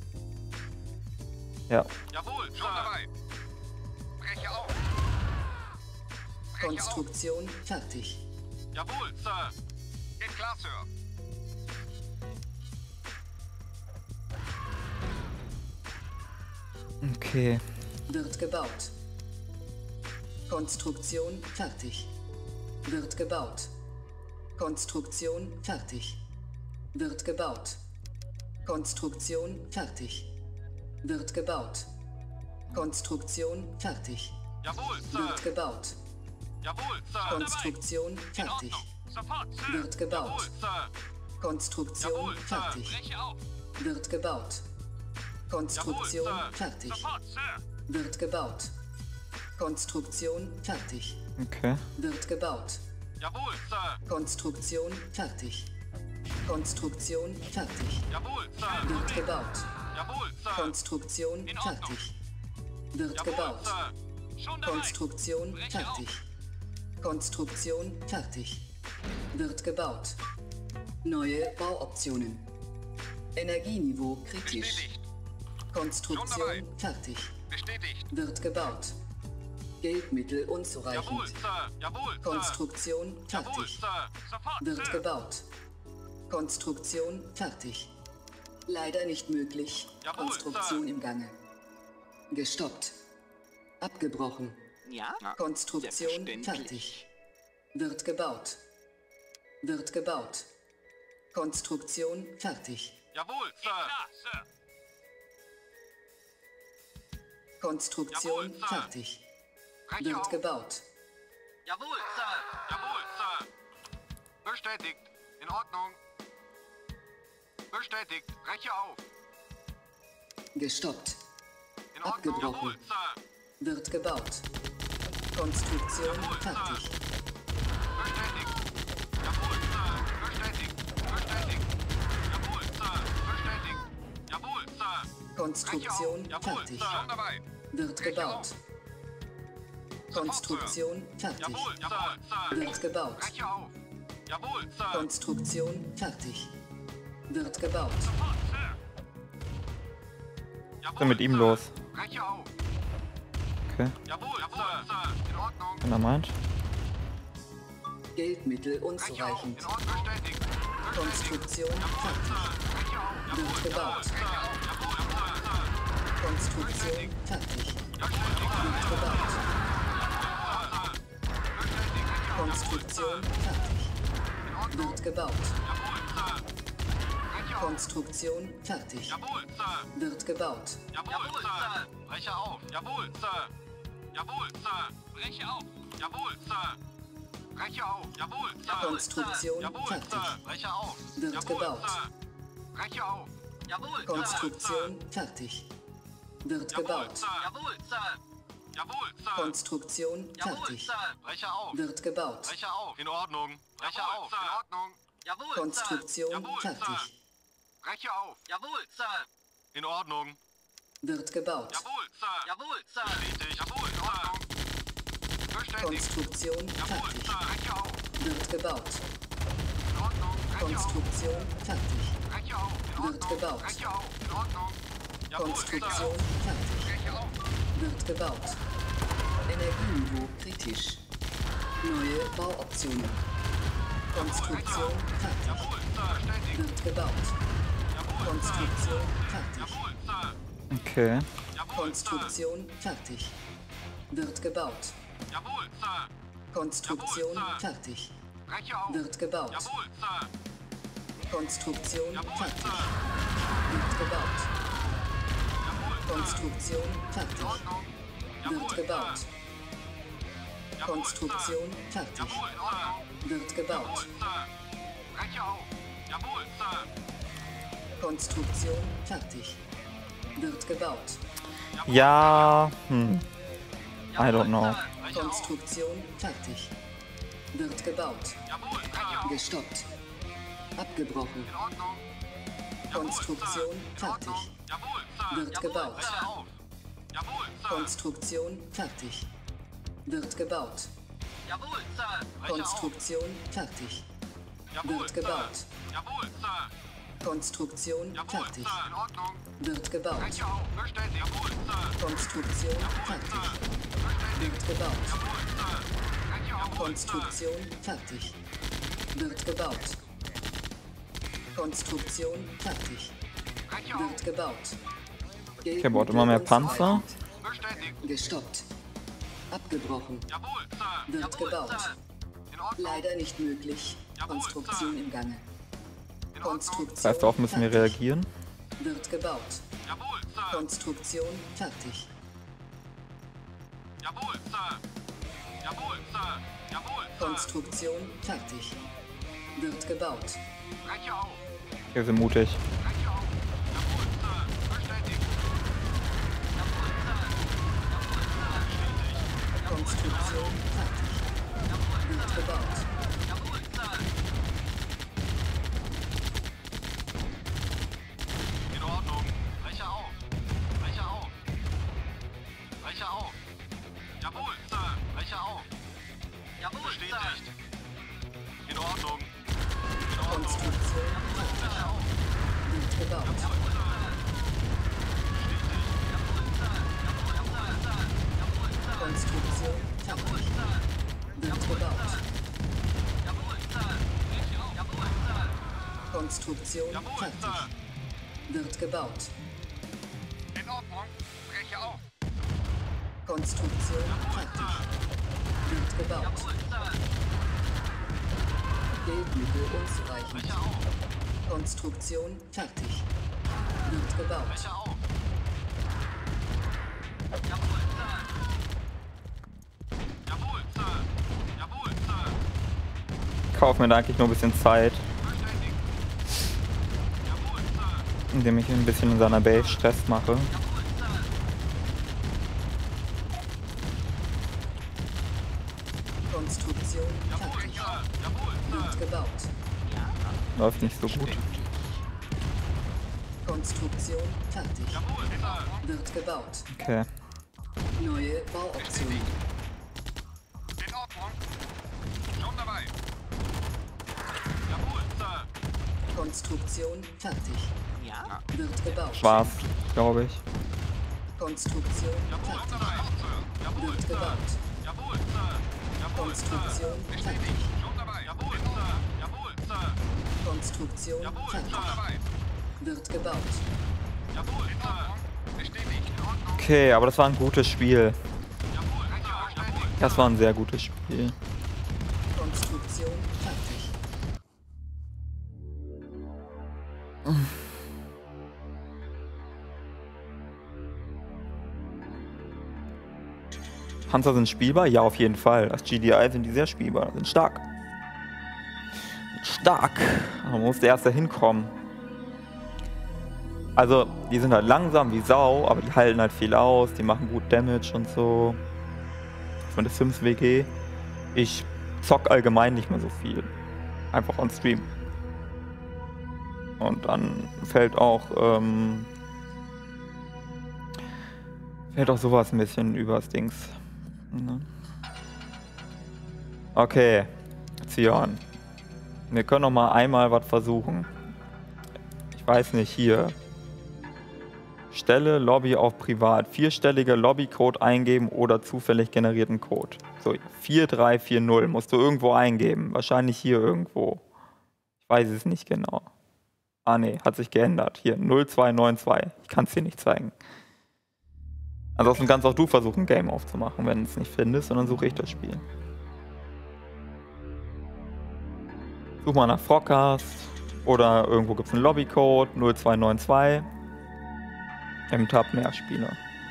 Ja. Jawohl, schon dabei. Breche auf. Breche auf. Konstruktion fertig. Jawohl, Sir. Geht klar, Sir. Okay. Wird gebaut. Konstruktion fertig. Wird gebaut. Konstruktion fertig. Wird gebaut. Konstruktion fertig. Wird gebaut. Konstruktion fertig. Jawohl, Sir. Wird gebaut. Jawohl, Sir. Konstruktion In fertig. Ordnung. Sofort, Sir. Wird gebaut. Jawohl, Sir. Konstruktion Jawohl, Sir. fertig. Breche auf. Wird gebaut. Jawohl, Konstruktion Sir. fertig. Sofort, Sir. Wird gebaut. Konstruktion fertig. Okay. Wird gebaut. Jawohl, Sir. Konstruktion fertig. Konstruktion fertig. Jawohl, Sir. Wird gebaut. Jawohl, Sir. Konstruktion In Ordnung. fertig. Wird Jawohl, gebaut. Sir. Schon dabei. Konstruktion Breche auf. fertig. Konstruktion fertig. Wird gebaut. Neue Bauoptionen. Energieniveau kritisch. Bestätigt. Konstruktion fertig. Bestätigt. Wird gebaut. Geldmittel Jawohl, unzureichend. Sir. Jawohl, Sir. Konstruktion Jawohl, fertig. Sir. Sofort, Wird Sir. gebaut. Konstruktion fertig. Leider nicht möglich. Jawohl, Konstruktion Sir. im Gange. Gestoppt. Abgebrochen. Ja? Konstruktion Selbstverständlich. fertig. Wird gebaut. Wird gebaut. Konstruktion fertig. Jawohl, Sir. Klar, Sir. Konstruktion Jawohl, Sir. fertig. Breche Wird auf. gebaut. Jawohl, Sir. Jawohl, Sir. Bestätigt. In Ordnung. Bestätigt. Breche auf. Gestoppt. In Ordnung. Abgebrochen. Jawohl, Sir. Wird gebaut. Konstruktion fertig. Bestätigt. Jawohl, Sir. Bestätigt. Bestätigt. Jawohl, Sir. Bestätigt. Jawohl, Sir. Konstruktion Jawohl, fertig. Sir. Schon dabei. Wird gebaut. Konstruktion fertig. Jawohl, jawohl, Sir. Wird gebaut. Breche auf. Jawohl, Sir. Konstruktion fertig. Wird gebaut. Sofort, Sir. Was ist denn mit ihm los? Breche auf. Okay. Jawohl, jawohl, Sir. In Ordnung. Wenn er meint. Geldmittel Breche auf. unzureichend. In Ordnung. Bestätigt. Bestätigt. Konstruktion Jawohl, fertig. Sir. Breche auf. Wird gebaut. Breche auf. Jawohl, jawohl, Sir. Konstruktion fertig. Bestätigt. Wird gebaut. Bestätigt. Konstruktion fertig. In Ordnung. Wird gebaut. Jawohl, Sir. Breche auf. Konstruktion fertig. Jawohl, Sir. Wird gebaut. Jawohl, Sir. Breche auf. Jawohl, Sir. Jawohl, Sir. Breche auf. Jawohl, Sir. Breche auf. Jawohl, Sir. Konstruktion Jawohl, fertig. Sir. Breche auf. Wird Jawohl, gebaut. Sir. Breche auf. Jawohl, Konstruktion fertig. Wird Jawohl, gebaut. Sir. Jawohl, Sir. Jawohl, Sir. Konstruktion Jawohl, fertig. Sir. Breche auf. Wird gebaut. Breche auf. In Ordnung. Breche auf. In Ordnung. Jawohl, Konstruktion Sir. Jawohl, Sir. fertig. Breche auf. Jawohl, Sir. In Ordnung. Wird gebaut. Jawohl, Sir. Jawohl, Sir. Bestätigt. Jawohl, in Ordnung. Bestätigt. Konstruktion Jawohl, fertig. Sir. Breche auf. Wird gebaut. In Ordnung. Breche auf. Konstruktion fertig. Breche auf. In Wird Ordnung. gebaut. Breche auf. In Ordnung. Jawohl, Konstruktion Sir. fertig. Breche auf. Wird gebaut. Energieniveau kritisch. Neue Bauoptionen. Konstruktion fertig. Jawohl, Sir. Bestätigt. Wird gebaut. Jawohl, Sir. Konstruktion fertig. Jawohl, Sir. Okay. Jawohl, Sir. Konstruktion fertig. Wird gebaut. Jawohl, Sir. Konstruktion Jawohl, Sir. fertig. Breche auf. Wird gebaut. Jawohl, Sir. Konstruktion Jawohl, fertig. Sir. Wird gebaut. Jawohl, Sir. Konstruktion In fertig. Ordnung. Jawohl, Wird Sir. gebaut. Jawohl, Konstruktion Sir. fertig. Jawohl, in Ordnung. Wird Jawohl, gebaut. Sir. Breche auf. Jawohl, Sir. Konstruktion fertig. Wird gebaut. Ja, hm. I don't know. Breche auf. Konstruktion fertig. Wird gebaut. Jawohl, Breche auf. Gestoppt. Abgebrochen. In Ordnung. Jawohl, Konstruktion Sir. In fertig. Ordnung. Jawohl, Sir. Wird Jawohl, gebaut. Breche auf. Jawohl, Sir. Konstruktion fertig. Wird gebaut. Jawohl, Sir. Breche auf. Konstruktion fertig. Jawohl, Wird Sir. gebaut. Jawohl, Sir. Konstruktion Jawohl, fertig. Sir. In Ordnung. Wird gebaut. Breche auf. Bestätigt. Jawohl, Sir. Konstruktion fertig. Wird gebaut. Jawohl, Sir. Breche auf. Konstruktion fertig. Wird gebaut. Konstruktion fertig. Breche auf. Wird gebaut. Okay, baut immer mehr Panzer. Bestätigt. Gestoppt. Abgebrochen. Jawohl, Sir. Wird Jawohl, gebaut. Sir. In Ordnung. Leider nicht möglich. Jawohl, Konstruktion Sir. im Gange. In Ordnung. Konstruktion Das heißt, darauf müssen wir fertig. reagieren. Wird gebaut. Jawohl, Sir. Konstruktion fertig. Jawohl, Sir. Jawohl, Sir. Jawohl, Sir. Konstruktion fertig. Wird gebaut. Breche auf. Wir sind mutig. Breche auf. Jawohl, Sir. Bestätigt. Jawohl, Sir. Jawohl, Sir. Bestätigt. Konstruktion fertig. Wird gebaut. Jawohl, Sir. In Ordnung. Breche auf. Breche auf. Breche auf. Jawohl, Sir. Breche auf. Jawohl, bestätigt. In Ordnung. In Ordnung. Konstruktion Breche fertig. auf. Wird gebaut. Jawohl, Sir. Bestätigt. Jawohl, Sir. Jawohl, Sir. Jawohl, Sir. Konstruktion Jawohl, fertig. Sir. Wird gebaut. Jawohl, Sir. Breche auf. Jawohl, Sir. Konstruktion Jawohl, fertig. Sir. Wird gebaut. In Ordnung. Breche auf. Konstruktion Jawohl, fertig. Sir. Wird gebaut. Jawohl, Sir. Geldmittel unzureichend. Breche auf. Konstruktion fertig. Wird gebaut. Breche auf. Jawohl, Sir. Jawohl, Sir. Jawohl, Sir. Kauf mir da eigentlich nur ein bisschen Zeit, Bestätigt. Jawohl, Sir. indem ich ein bisschen in seiner Base Stress mache. Jawohl, Sir. Konstruktion Jawohl, fertig. Sir. Jawohl, Wird Sir. gebaut. Läuft nicht so gut. Konstruktion fertig. Jawohl, Sir. Wird gebaut. Okay. Neue Bauoptionen. In Ordnung. Schon dabei. Jawohl, Sir. Konstruktion fertig. Ja. Wird gebaut. War's, glaube ich. Konstruktion Jawohl, schon fertig. dabei. Jawohl, Wird Sir. gebaut. Jawohl, Sir. Jawohl, Sir. Konstruktion fertig. Schon dabei. Jawohl, Sir. Jawohl, Sir. Konstruktion Jawohl, fertig. schon dabei. Wird gebaut. Jawohl, Sir. Bestätigt. In Ordnung. Okay, aber das war ein gutes Spiel. Jawohl, Sir. Bestätigt. Das war ein sehr gutes Spiel. Konstruktion fertig. Panzer sind spielbar? Ja, auf jeden Fall. Als G D I sind die sehr spielbar. Sind stark. Stark. Man muss der erste hinkommen. Also, die sind halt langsam wie Sau, aber die halten halt viel aus. Die machen gut Damage und so. Von der Sims W G. Ich zock allgemein nicht mehr so viel. Einfach on Stream. Und dann fällt auch, ähm, fällt auch sowas ein bisschen übers Dings. Ne? Okay, Zion. Wir können noch mal einmal was versuchen. Ich weiß nicht, hier. Stelle Lobby auf privat. Vierstelliger Lobbycode eingeben oder zufällig generierten Code. So, vier drei vier null musst du irgendwo eingeben. Wahrscheinlich hier irgendwo. Ich weiß es nicht genau. Ah ne, hat sich geändert. Hier, null zwei neun zwei. Ich kann es dir nicht zeigen. Ansonsten kannst auch du versuchen, ein Game aufzumachen, wenn du es nicht findest, und dann suche ich das Spiel. Such mal nach Frogcast oder irgendwo gibt es einen Lobbycode null zwei neun zwei. Im Tab mehr Spieler.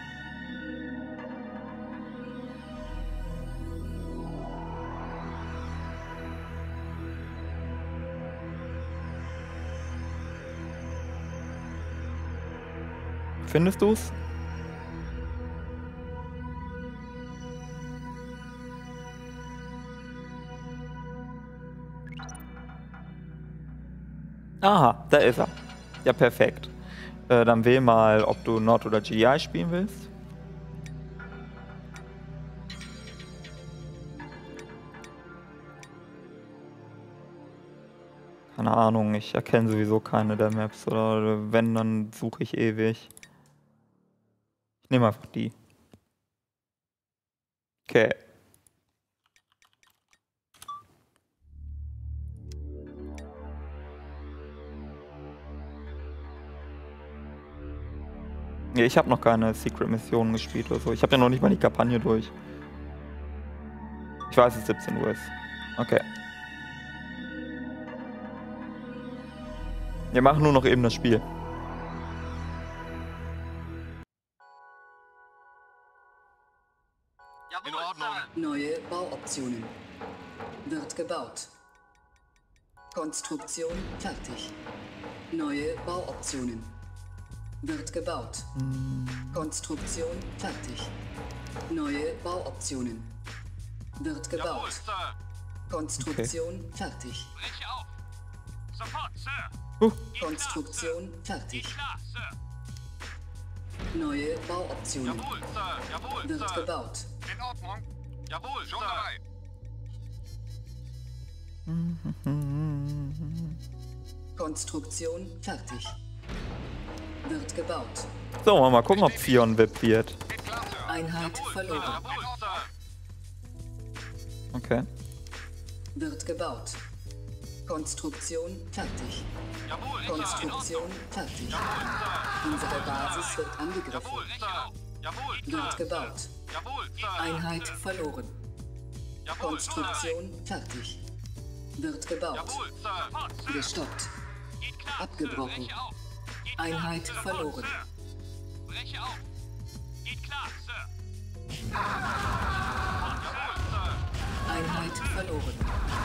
Findest du's? Aha, da ist er. Ja, perfekt. Äh, dann wähl mal, ob du Nord oder G I spielen willst. Keine Ahnung, ich erkenne sowieso keine der Maps. Oder wenn, dann suche ich ewig. Ich nehme einfach die. Okay. Ja, ich habe noch keine Secret-Missionen gespielt oder so. Ich habe ja noch nicht mal die Kampagne durch. Ich weiß, dass es siebzehn Uhr ist. Okay. Wir machen nur noch eben das Spiel. In Ordnung. Neue Bauoptionen. Wird gebaut. Konstruktion fertig. Neue Bauoptionen. Wird gebaut. Konstruktion fertig. Neue Bauoptionen. Wird Jawohl, gebaut. Sir. Konstruktion fertig. Breche auf. Sofort, Sir. Uh. Konstruktion fertig. Klar, Sir. Neue Bauoptionen. Jawohl, Sir. Jawohl, Wird Sir. gebaut. In Ordnung. Jawohl, schon dabei. Konstruktion fertig. Wird gebaut. So, mal gucken, ob Zion V I P wird. Geht klar, Sir. Einheit verloren. Jawohl, Sir. Okay. Wird gebaut. Konstruktion fertig. Jawohl, Sir. Konstruktion fertig. Jawohl, Sir. Unsere Basis wird angegriffen. Jawohl, Sir. Jawohl, Wird Sir. gebaut. Jawohl, Sir. Einheit verloren. Jawohl, Sir. Konstruktion fertig. Wird gebaut. Jawohl, Sir. Sofort, Sir. Gestoppt. Geht klar, Abgebrochen. Sir. Breche auf. Geht klar, Einheit Sir. verloren. Sir. Breche auf. Geht klar, Sir. Jawohl, Sir. Einheit verloren.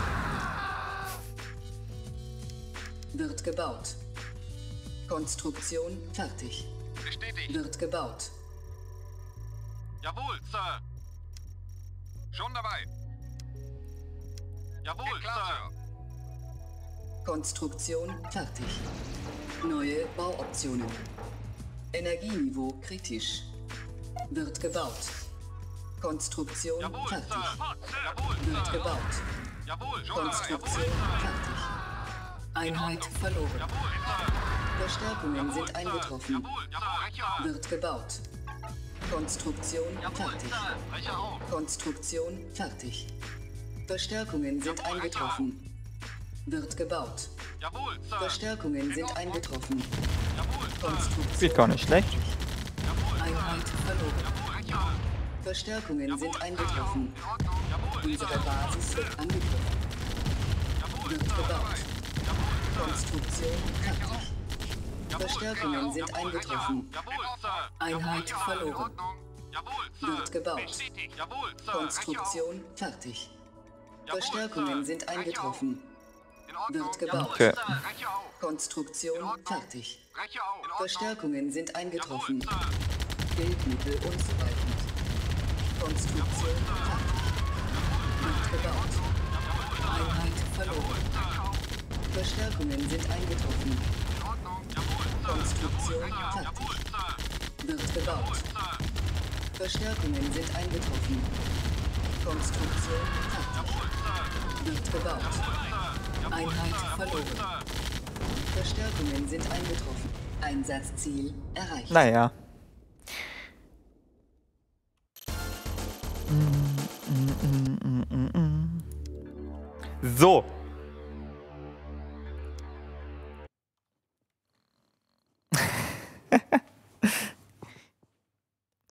Wird gebaut. Konstruktion fertig. Bestätigt. Wird gebaut. Jawohl, Sir. Schon dabei. Jawohl, Geht klar, Sir. Konstruktion fertig. Neue Bauoptionen. Energieniveau kritisch. Wird gebaut. Konstruktion Jawohl, fertig. Sir. Sofort, Sir. Jawohl, Wird Sir. gebaut. Jawohl, schon dabei. Konstruktion Jawohl, Sir. fertig. Einheit verloren. Jawohl, Sir. Verstärkungen Jawohl, sind Sir. eingetroffen. Jawohl, Sir. Wird gebaut. Konstruktion Jawohl, fertig. Sir. Breche auf. Konstruktion fertig. Verstärkungen sind Jawohl, eingetroffen. Wird gebaut. Jawohl, Sir. Verstärkungen sind eingetroffen. Jawohl, Sir. Konstruktion Spielt gar nicht schlecht. Jawohl, Einheit verloren. Jawohl, Sir. Verstärkungen sind Jawohl, eingetroffen. In Ordnung. Jawohl, Unsere Sir. Basis wird angegriffen. Jawohl, Wird Sir. gebaut. Jawohl, Sir. Konstruktion fertig. Jawohl, Verstärkungen Sir. sind Jawohl, eingetroffen. Jawohl, Sir. Einheit Jawohl, Sir. verloren. Jawohl, Sir. Wird gebaut. Bestätigt. Jawohl, Sir. Konstruktion fertig. Jawohl, Verstärkungen Sir. sind eingetroffen. In Ordnung. Wird gebaut. Okay. Sir. Breche auf. Konstruktion fertig. Breche auf. In Ordnung. Verstärkungen sind eingetroffen. Jawohl, Sir. Bildmittel unzureichend. Konstruktion fertig. Wird gebaut. Einheit verloren. Verstärkungen sind eingetroffen. In Ordnung. Jawohl, Sir. Konstruktion Jawohl, fertig. Sir. Wird gebaut. Sir. Verstärkungen sind eingetroffen. Konstruktion fertig. Wird gebaut. Einheit verloren. Verstärkungen sind eingetroffen. Einsatzziel erreicht. Naja. So.